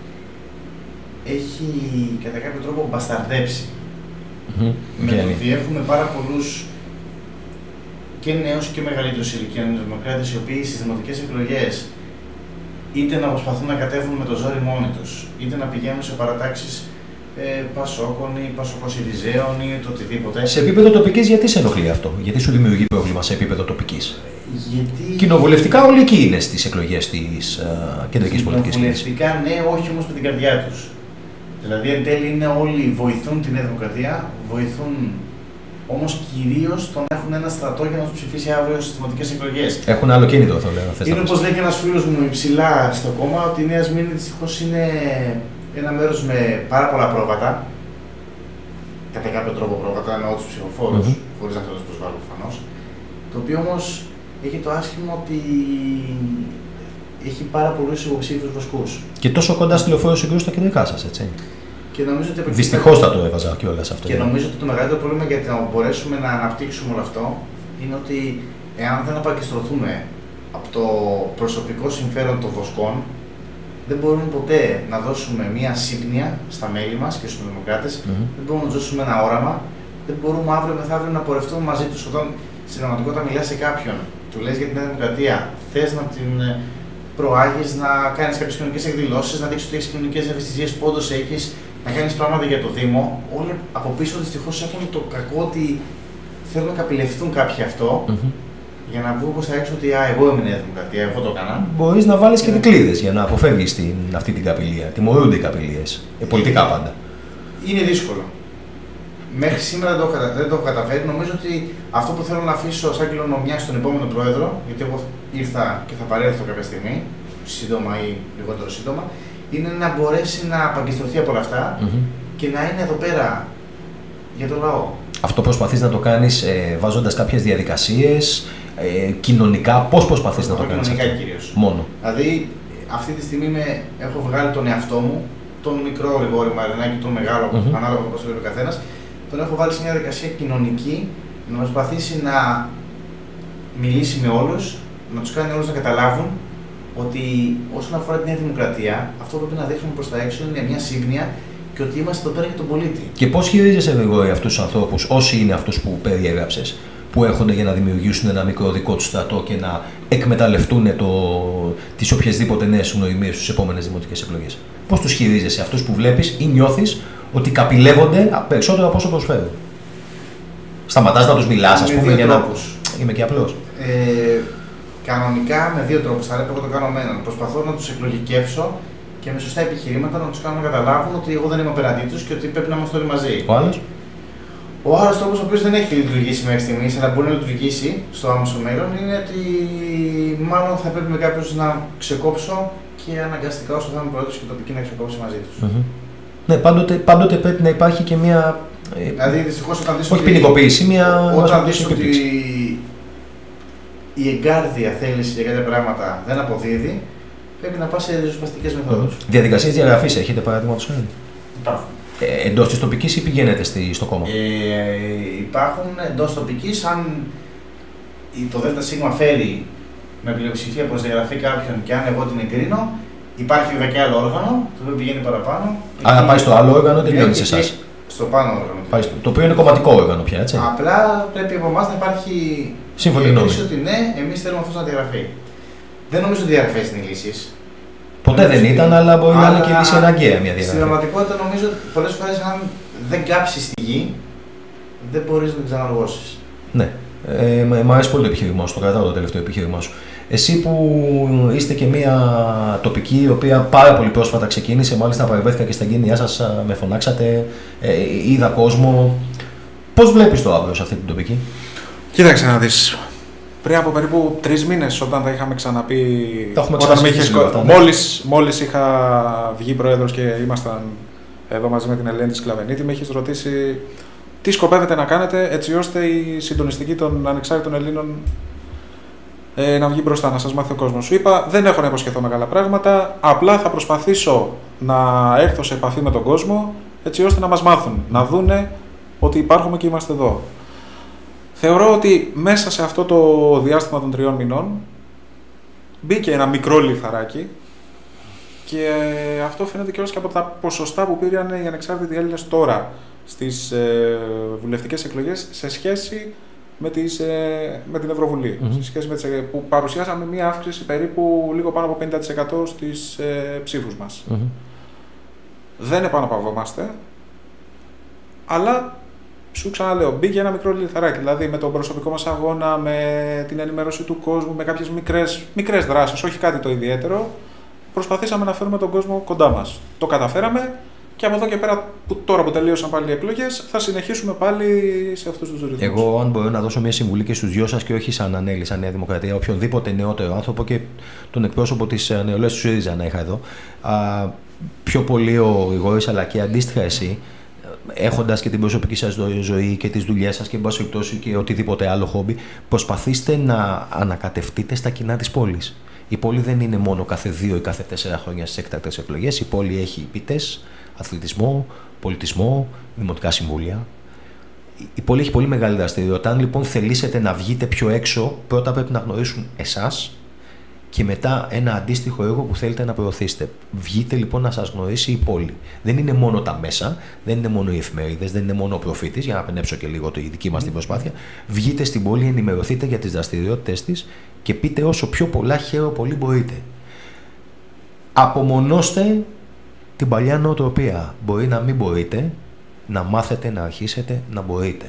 έχει κατά κάποιο τρόπο μπασταρδέψει. Με το ότι έχουμε πάρα πολλούς και νέους και μεγαλύτερους ηλικία δημοκράτες, οι οποίοι στις δημοτικές εκλογές είτε να προσπαθούν να κατέβουν με το ζόρι μόνοι τους, είτε να πηγαίνουν σε παρατάξεις Πασόκων ή Πασοκοσυριζέων ή το οτιδήποτε. Σε επίπεδο τοπικής, γιατί σε ενοχλεί αυτό, γιατί σου δημιουργεί πρόβλημα σε επίπεδο τοπικής? Γιατί... Κοινοβουλευτικά όλοι εκεί είναι στις εκλογές της κεντρικής πολιτικής κρίσης. Κοινοβουλευτικά ναι, όχι όμως με την καρδιά τους. Δηλαδή εν τέλει είναι όλοι βοηθούν τη Νέα Δημοκρατία, βοηθούν όμως κυρίως το να έχουν ένα στρατό για να τους ψηφίσει αύριο στις δημοτικές εκλογές. Έχουν άλλο κίνητρο, θα λέω. Είναι όπως λέει και ένας φίλος μου υψηλά στο κόμμα, ότι η Νέα Σμύρνη δυστυχώς είναι ένα μέρος με πάρα πολλά πρόβατα. Κατά κάποιο τρόπο πρόβατα, εννοώ τους ψηφοφόρους, χωρίς να θέλω να τους προσβάλλω προφανώς. Το οποίο όμως έχει το άσχημο ότι έχει πάρα πολλούς υποψήφιους βοσκούς. Και τόσο κοντά στη Λεωφόρο Συγκρού στα κεντρικά σας, έτσι. Και νομίζω ότι δυστυχώς θα το έβαζα κιόλας αυτό. Και νομίζω ότι το μεγαλύτερο πρόβλημα για να μπορέσουμε να αναπτύξουμε όλο αυτό είναι ότι εάν δεν απαγκιστρωθούμε από το προσωπικό συμφέρον των βοσκών, δεν μπορούμε ποτέ να δώσουμε μία σύμπνοια στα μέλη μας και στους δημοκράτες, δεν μπορούμε να δώσουμε ένα όραμα, δεν μπορούμε αύριο μεθαύριο να πορευτούμε μαζί τους. Όταν στην πραγματικότητα μιλάς σε κάποιον, του λες για την Νέα Δημοκρατία, θες να την προάγεις, να κάνεις κάποιες κοινωνικές εκδηλώσεις, να δείξεις ότι έχεις κοινωνικές ευαισθησίες που όντως έχεις, να κάνεις πράγματα για το Δήμο. Όλοι από πίσω δυστυχώς έχουν το κακό ότι θέλουν να καπηλευτούν κάποιοι αυτό. Για να βγουν προς τα έξω ότι εγώ είμαι Νέα Δημοκρατία, εγώ το έκανα. Μπορείς να βάλεις και δικλείδες για να αποφεύγεις αυτή την καπηλεία. Τιμωρούνται οι καπηλείες. Πολιτικά πάντα. Είναι δύσκολο. Μέχρι σήμερα δεν το έχω καταφέρει. Νομίζω ότι αυτό που θέλω να αφήσω σαν κληρονομιά στον επόμενο πρόεδρο, γιατί εγώ ήρθα και θα παρέλθω κάποια στιγμή, σύντομα ή λιγότερο σύντομα, είναι να μπορέσει να απαγκιστρωθεί από όλα αυτά και να είναι εδώ πέρα για το λαό. Αυτό προσπαθείς να το κάνεις βάζοντας κάποιες διαδικασίες, κοινωνικά, πώς προσπαθείς να το κάνεις αυτό? Κοινωνικά κυρίως. Μόνο. Δηλαδή, αυτή τη στιγμή έχω βγάλει τον εαυτό μου, τον μικρό Γρηγόρη Μαρινάκη, τον μεγάλο, ανάλογα όπως βλέπει ο καθένας, τον έχω βάλει σε μια διαδικασία κοινωνική, να προσπαθήσει να μιλήσει με όλους, να τους κάνει όλους να καταλάβουν ότι όσον αφορά την Νέα Δημοκρατία, αυτό που πρέπει να δείχνουμε προς τα έξω είναι μια σύμπνοια και ότι είμαστε εδώ πέρα για τον πολίτη. Και πώς χειρίζεσαι, Γρηγόρη, αυτούς τους ανθρώπους, όσοι είναι αυτούς που περιέγραψες, που έρχονται για να δημιουργήσουν ένα μικρό δικό του στρατό και να εκμεταλλευτούν τις οποιασδήποτε νέες γνωριμίες στις επόμενες δημοτικές εκλογές? Πώς τους χειρίζεσαι αυτούς που βλέπεις ή νιώθεις ότι καπηλεύονται περισσότερο από όσο προσφέρουν? Σταματάς να τους μιλάς, ας πούμε, για να... Είμαι και απλός. Κανονικά με δύο τρόπους, θα λέω, εγώ το κάνω με έναν. Προσπαθώ να τους εκλογικεύσω και με σωστά επιχειρήματα να τους κάνω να καταλάβουν ότι εγώ δεν είμαι απέναντί τους και ότι πρέπει να είμαστε όλοι μαζί. Ο άλλος? Ο άλλος τρόπος, ο οποίος δεν έχει λειτουργήσει μέχρι στιγμής, αλλά μπορεί να λειτουργήσει στο άμεσο μέλλον, είναι ότι μάλλον θα πρέπει με κάποιους να ξεκόψω και αναγκαστικά όσο θα είμαι πρόεδρος και τοπική να ξεκόψω μαζί τους. Ναι, πάντοτε πρέπει να υπάρχει και μια. Δηλαδή, δυστυχώς, όταν δεις όχι ποινικοποίηση, μια. Όταν δεις ότι η εγκάρδια θέληση για κάποια πράγματα δεν αποδίδει, πρέπει να πας σε ριζοσπαστικές μεθόδους. Διαδικασίες διαγραφής έχετε, παραδείγματος χάρη? Υπάρχουν. Εντός της τοπικής ή πηγαίνετε στο κόμμα? Υπάρχουν εντός τοπικής. Αν το ΔΣ φέρει με πλειοψηφία προς διαγραφή κάποιον και αν εγώ την εγκρίνω, υπάρχει βέβαια και άλλο όργανο, το οποίο πηγαίνει παραπάνω. Άρα πάει στο άλλο όργανο, τελειώνει σε εσάς. Στο πάνω όργανο. Το οποίο είναι κομματικό όργανο πια, έτσι. Απλά πρέπει από εμάς να υπάρχει σύμφωνη γνώμη. ότι ναι, εμείς θέλουμε αυτό να διαγραφεί. Δεν νομίζω ότι διαγραφές είναι οι λύσεις. Ποτέ δεν ήταν, αλλά μπορεί να είναι και λύση αναγκαία μια διαγραφή. Στην πραγματικότητα, νομίζω ότι πολλές φορές, αν δεν κάψεις τη γη, δεν μπορείς να την ξαναργώσεις. Ναι. Μ' αρέσει πολύ το επιχείρημά σου, το κρατάω το τελευταίο επιχείρημά σου. Εσύ που είστε και μια τοπική, η οποία πάρα πολύ πρόσφατα ξεκίνησε, μάλιστα παρευρέθηκα και στα εγγένειά σας, με φωνάξατε, είδα κόσμο. Πώς βλέπεις το αύριο σε αυτή την τοπική? Κοίταξε να δεις. Πριν από περίπου 3 μήνες, όταν τα είχαμε ξαναπεί, μόλις είχα βγει πρόεδρος και ήμασταν εδώ μαζί με την Ελένη της Κλαβενίτη, με έχεις ρωτήσει τι σκοπεύετε να κάνετε έτσι ώστε η συντονιστική των ανεξάρτητων Ελλήνων να βγει μπροστά, να σας μάθει ο κόσμος. Σου είπα, δεν έχω να υποσχεθώ μεγάλα πράγματα, απλά θα προσπαθήσω να έρθω σε επαφή με τον κόσμο έτσι ώστε να μας μάθουν, να δούνε ότι υπάρχουμε και είμαστε εδώ. Θεωρώ ότι μέσα σε αυτό το διάστημα των 3 μηνών μπήκε ένα μικρό λιθαράκι και αυτό φαίνεται και από τα ποσοστά που πήραν οι ανεξάρτητοι Έλληνες τώρα στις βουλευτικές εκλογές σε σχέση με την Ευρωβουλή. Σε σχέση με που παρουσιάσαμε μία αύξηση περίπου λίγο πάνω από 50% στις ψήφους μας. Δεν επαναπαυόμαστε, αλλά σου ξαναλέω, μπήκε ένα μικρό λιθαράκι. Δηλαδή με τον προσωπικό μας αγώνα, με την ενημέρωση του κόσμου, με κάποιες μικρές δράσεις, όχι κάτι το ιδιαίτερο, προσπαθήσαμε να φέρουμε τον κόσμο κοντά μας. Το καταφέραμε. Και από εδώ και πέρα, τώρα που τελείωσαν πάλι οι εκλογές, θα συνεχίσουμε πάλι σε αυτούς τους ρυθμούς. Εγώ, αν μπορώ να δώσω μια συμβουλή και στους δυο σας, και όχι σαν Ανέλη, σαν Νέα Δημοκρατία, οποιονδήποτε νεότερο άνθρωπο και τον εκπρόσωπο της νεολαίας του ΣΥΡΙΖΑ να είχα εδώ, πιο πολύ ο Γρηγόρης, αλλά και αντίστοιχα εσύ, έχοντας και την προσωπική σας ζωή και τις δουλειές σας και εν πάση περιπτώσει και οτιδήποτε άλλο χόμπι, προσπαθήστε να ανακατευτείτε στα κοινά της πόλης. Η πόλη δεν είναι μόνο κάθε 2 ή κάθε 4 χρόνια στις έκτακτες εκλογές. Η πόλη έχει ποιητές, αθλητισμό, πολιτισμό, δημοτικά συμβούλια. Η πόλη έχει πολύ μεγάλη δραστηριότητα. Αν λοιπόν θελήσετε να βγείτε πιο έξω, πρώτα πρέπει να γνωρίσουν εσάς και μετά ένα αντίστοιχο έργο που θέλετε να προωθήσετε. Βγείτε λοιπόν να σας γνωρίσει η πόλη. Δεν είναι μόνο τα μέσα, δεν είναι μόνο οι εφημερίδες, δεν είναι μόνο ο προφήτης, για να πενέψω και λίγο τη δική μας την προσπάθεια. Βγείτε στην πόλη, ενημερωθείτε για τις δραστηριότητες της και πείτε όσο πιο πολλά πολύ μπορείτε. Απομονώστε την παλιά νοοτροπία. Μπορεί να μην μπορείτε, να μάθετε, να αρχίσετε, να μπορείτε.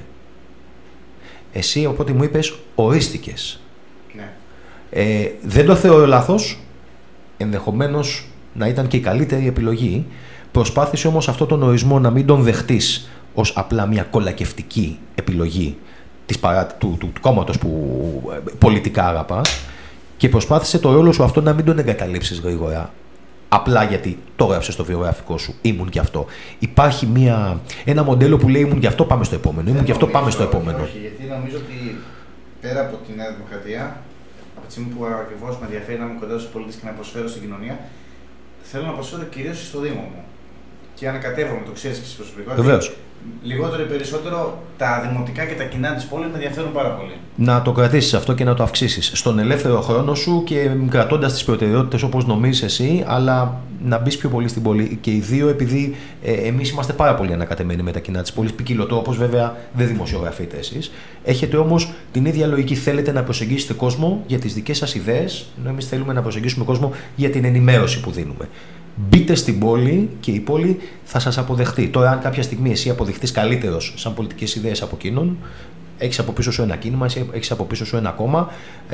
Εσύ, οπότε μου είπες, ορίστηκες. Ναι. Δεν το θεωρώ λάθος, ενδεχομένως να ήταν και η καλύτερη επιλογή. Προσπάθησε όμως αυτό τον ορισμό να μην τον δεχτείς ως απλά μια κολακευτική επιλογή του κόμματος που πολιτικά αγαπάς και προσπάθησε το ρόλο σου αυτό να μην τον εγκαταλείψεις γρήγορα. Απλά γιατί το έγραψε στο βιογραφικό σου, ήμουν και αυτό. Υπάρχει ένα μοντέλο που λέει ήμουν και αυτό, πάμε στο επόμενο. Ήμουν και αυτό, πάμε στο επόμενο. Όχι, γιατί νομίζω ότι πέρα από τη Νέα Δημοκρατία, από τη στιγμή που ακριβώς με ενδιαφέρει να είμαι κοντά στους πολίτες και να προσφέρω στην κοινωνία, θέλω να προσφέρω κυρίως στο Δήμο μου. Και ανακατεύομαι, το ξέρεις και εσύ προσωπικά. Βεβαίως. Λιγότερο ή περισσότερο τα δημοτικά και τα κοινά της πόλης με ενδιαφέρουν πάρα πολύ. Να το κρατήσεις αυτό και να το αυξήσεις στον ελεύθερο χρόνο σου και κρατώντας τις προτεραιότητες όπως νομίζεις εσύ, αλλά να μπεις πιο πολύ στην πόλη. Και οι δύο, επειδή εμείς είμαστε πάρα πολύ ανακατεμένοι με τα κοινά της πόλης, ποικιλοτρόπως βέβαια δεν δημοσιογραφείτε εσείς. Έχετε όμως την ίδια λογική. Θέλετε να προσεγγίσετε κόσμο για τις δικές σας ιδέες, ενώ εμείς θέλουμε να προσεγγίσουμε κόσμο για την ενημέρωση που δίνουμε. Μπείτε στην πόλη και η πόλη θα σας αποδεχτεί. Τώρα, αν κάποια στιγμή εσύ αποδειχτείς καλύτερος σαν πολιτικές ιδέες από εκείνον, έχεις από πίσω σου ένα κίνημα, έχεις από πίσω σου ένα κόμμα.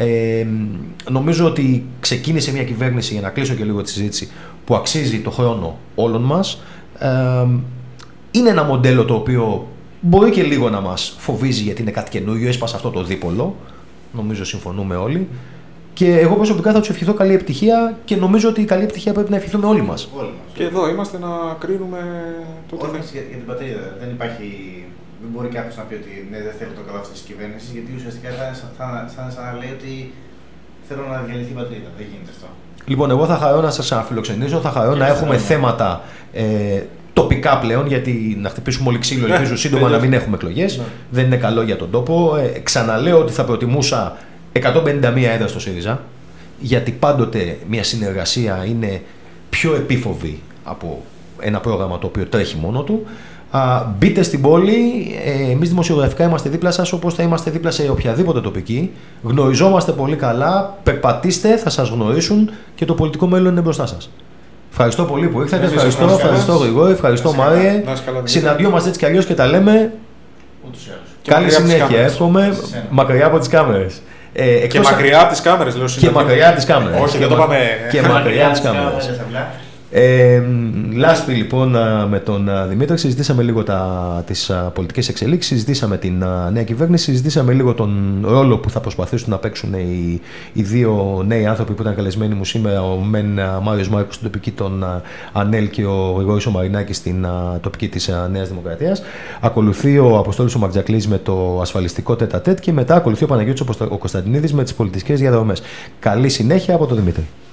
Νομίζω ότι ξεκίνησε μια κυβέρνηση, για να κλείσω και λίγο τη συζήτηση, που αξίζει το χρόνο όλων μας. Είναι ένα μοντέλο το οποίο μπορεί και λίγο να μας φοβίζει γιατί είναι κάτι καινούριο, έσπασε αυτό το δίπολο. Νομίζω συμφωνούμε όλοι. Και εγώ προσωπικά θα τους ευχηθώ καλή επιτυχία και νομίζω ότι η καλή επιτυχία πρέπει να ευχηθούμε όλοι μας. Και εδώ είμαστε να κρίνουμε το τι θέλει. Για την πατρίδα. Δεν υπάρχει. Δεν μπορεί κάποιος να πει ότι ναι, δεν θέλω το καλό αυτής της κυβέρνησης, γιατί ουσιαστικά θα σαν να λέει ότι θέλω να διαλυθεί η πατρίδα. Δεν γίνεται αυτό. Λοιπόν, εγώ θα χαρώ να σας φιλοξενήσω, θα χαρώ να έχουμε θέματα τοπικά πλέον, γιατί να χτυπήσουμε όλοι ξύλο, ελπίζω σύντομα να μην έχουμε εκλογές. Δεν είναι καλό για τον τόπο. Ξαναλέω ότι θα προτιμούσα 151 έδρας στο ΣΥΡΙΖΑ, γιατί πάντοτε μια συνεργασία είναι πιο επίφοβη από ένα πρόγραμμα το οποίο τρέχει μόνο του. Μπείτε στην πόλη, εμείς δημοσιογραφικά είμαστε δίπλα σας όπως θα είμαστε δίπλα σε οποιαδήποτε τοπική. Γνωριζόμαστε πολύ καλά, περπατήστε, θα σας γνωρίσουν και το πολιτικό μέλλον είναι μπροστά σας. Ευχαριστώ πολύ που ήρθατε, ευχαριστώ Γρηγόρη, ευχαριστώ Μάριε. Συναντιόμαστε έτσι κι αλλιώς και τα λέμε. Καλή συνέχεια, εύχομαι, μακριά από τις κάμερες. Και μακριά από τις κάμερες, λέω. Και μακριά από τις κάμερες. Όχι, δεν το πάμε. Και μακριά από τις κάμερες. Λάσπη λοιπόν με τον Δημήτρη, συζητήσαμε λίγο τις πολιτικές εξελίξεις, συζητήσαμε την νέα κυβέρνηση, συζητήσαμε λίγο τον ρόλο που θα προσπαθήσουν να παίξουν οι δύο νέοι άνθρωποι που ήταν καλεσμένοι μου σήμερα, ο Μάριος Μάρκος στην τοπική, τον Ανέλ, και ο Γρηγόρης ο Μαρινάκης στην τοπική της Νέας Δημοκρατίας. Ακολουθεί ο Αποστόλης ο Μαρτζακλής με το ασφαλιστικό τέτα-τέτ και μετά ακολουθεί ο Παναγιώτης ο Κωνσταντινίδης με τις πολιτικές διαδρομές. Καλή συνέχεια από τον Δημήτρη.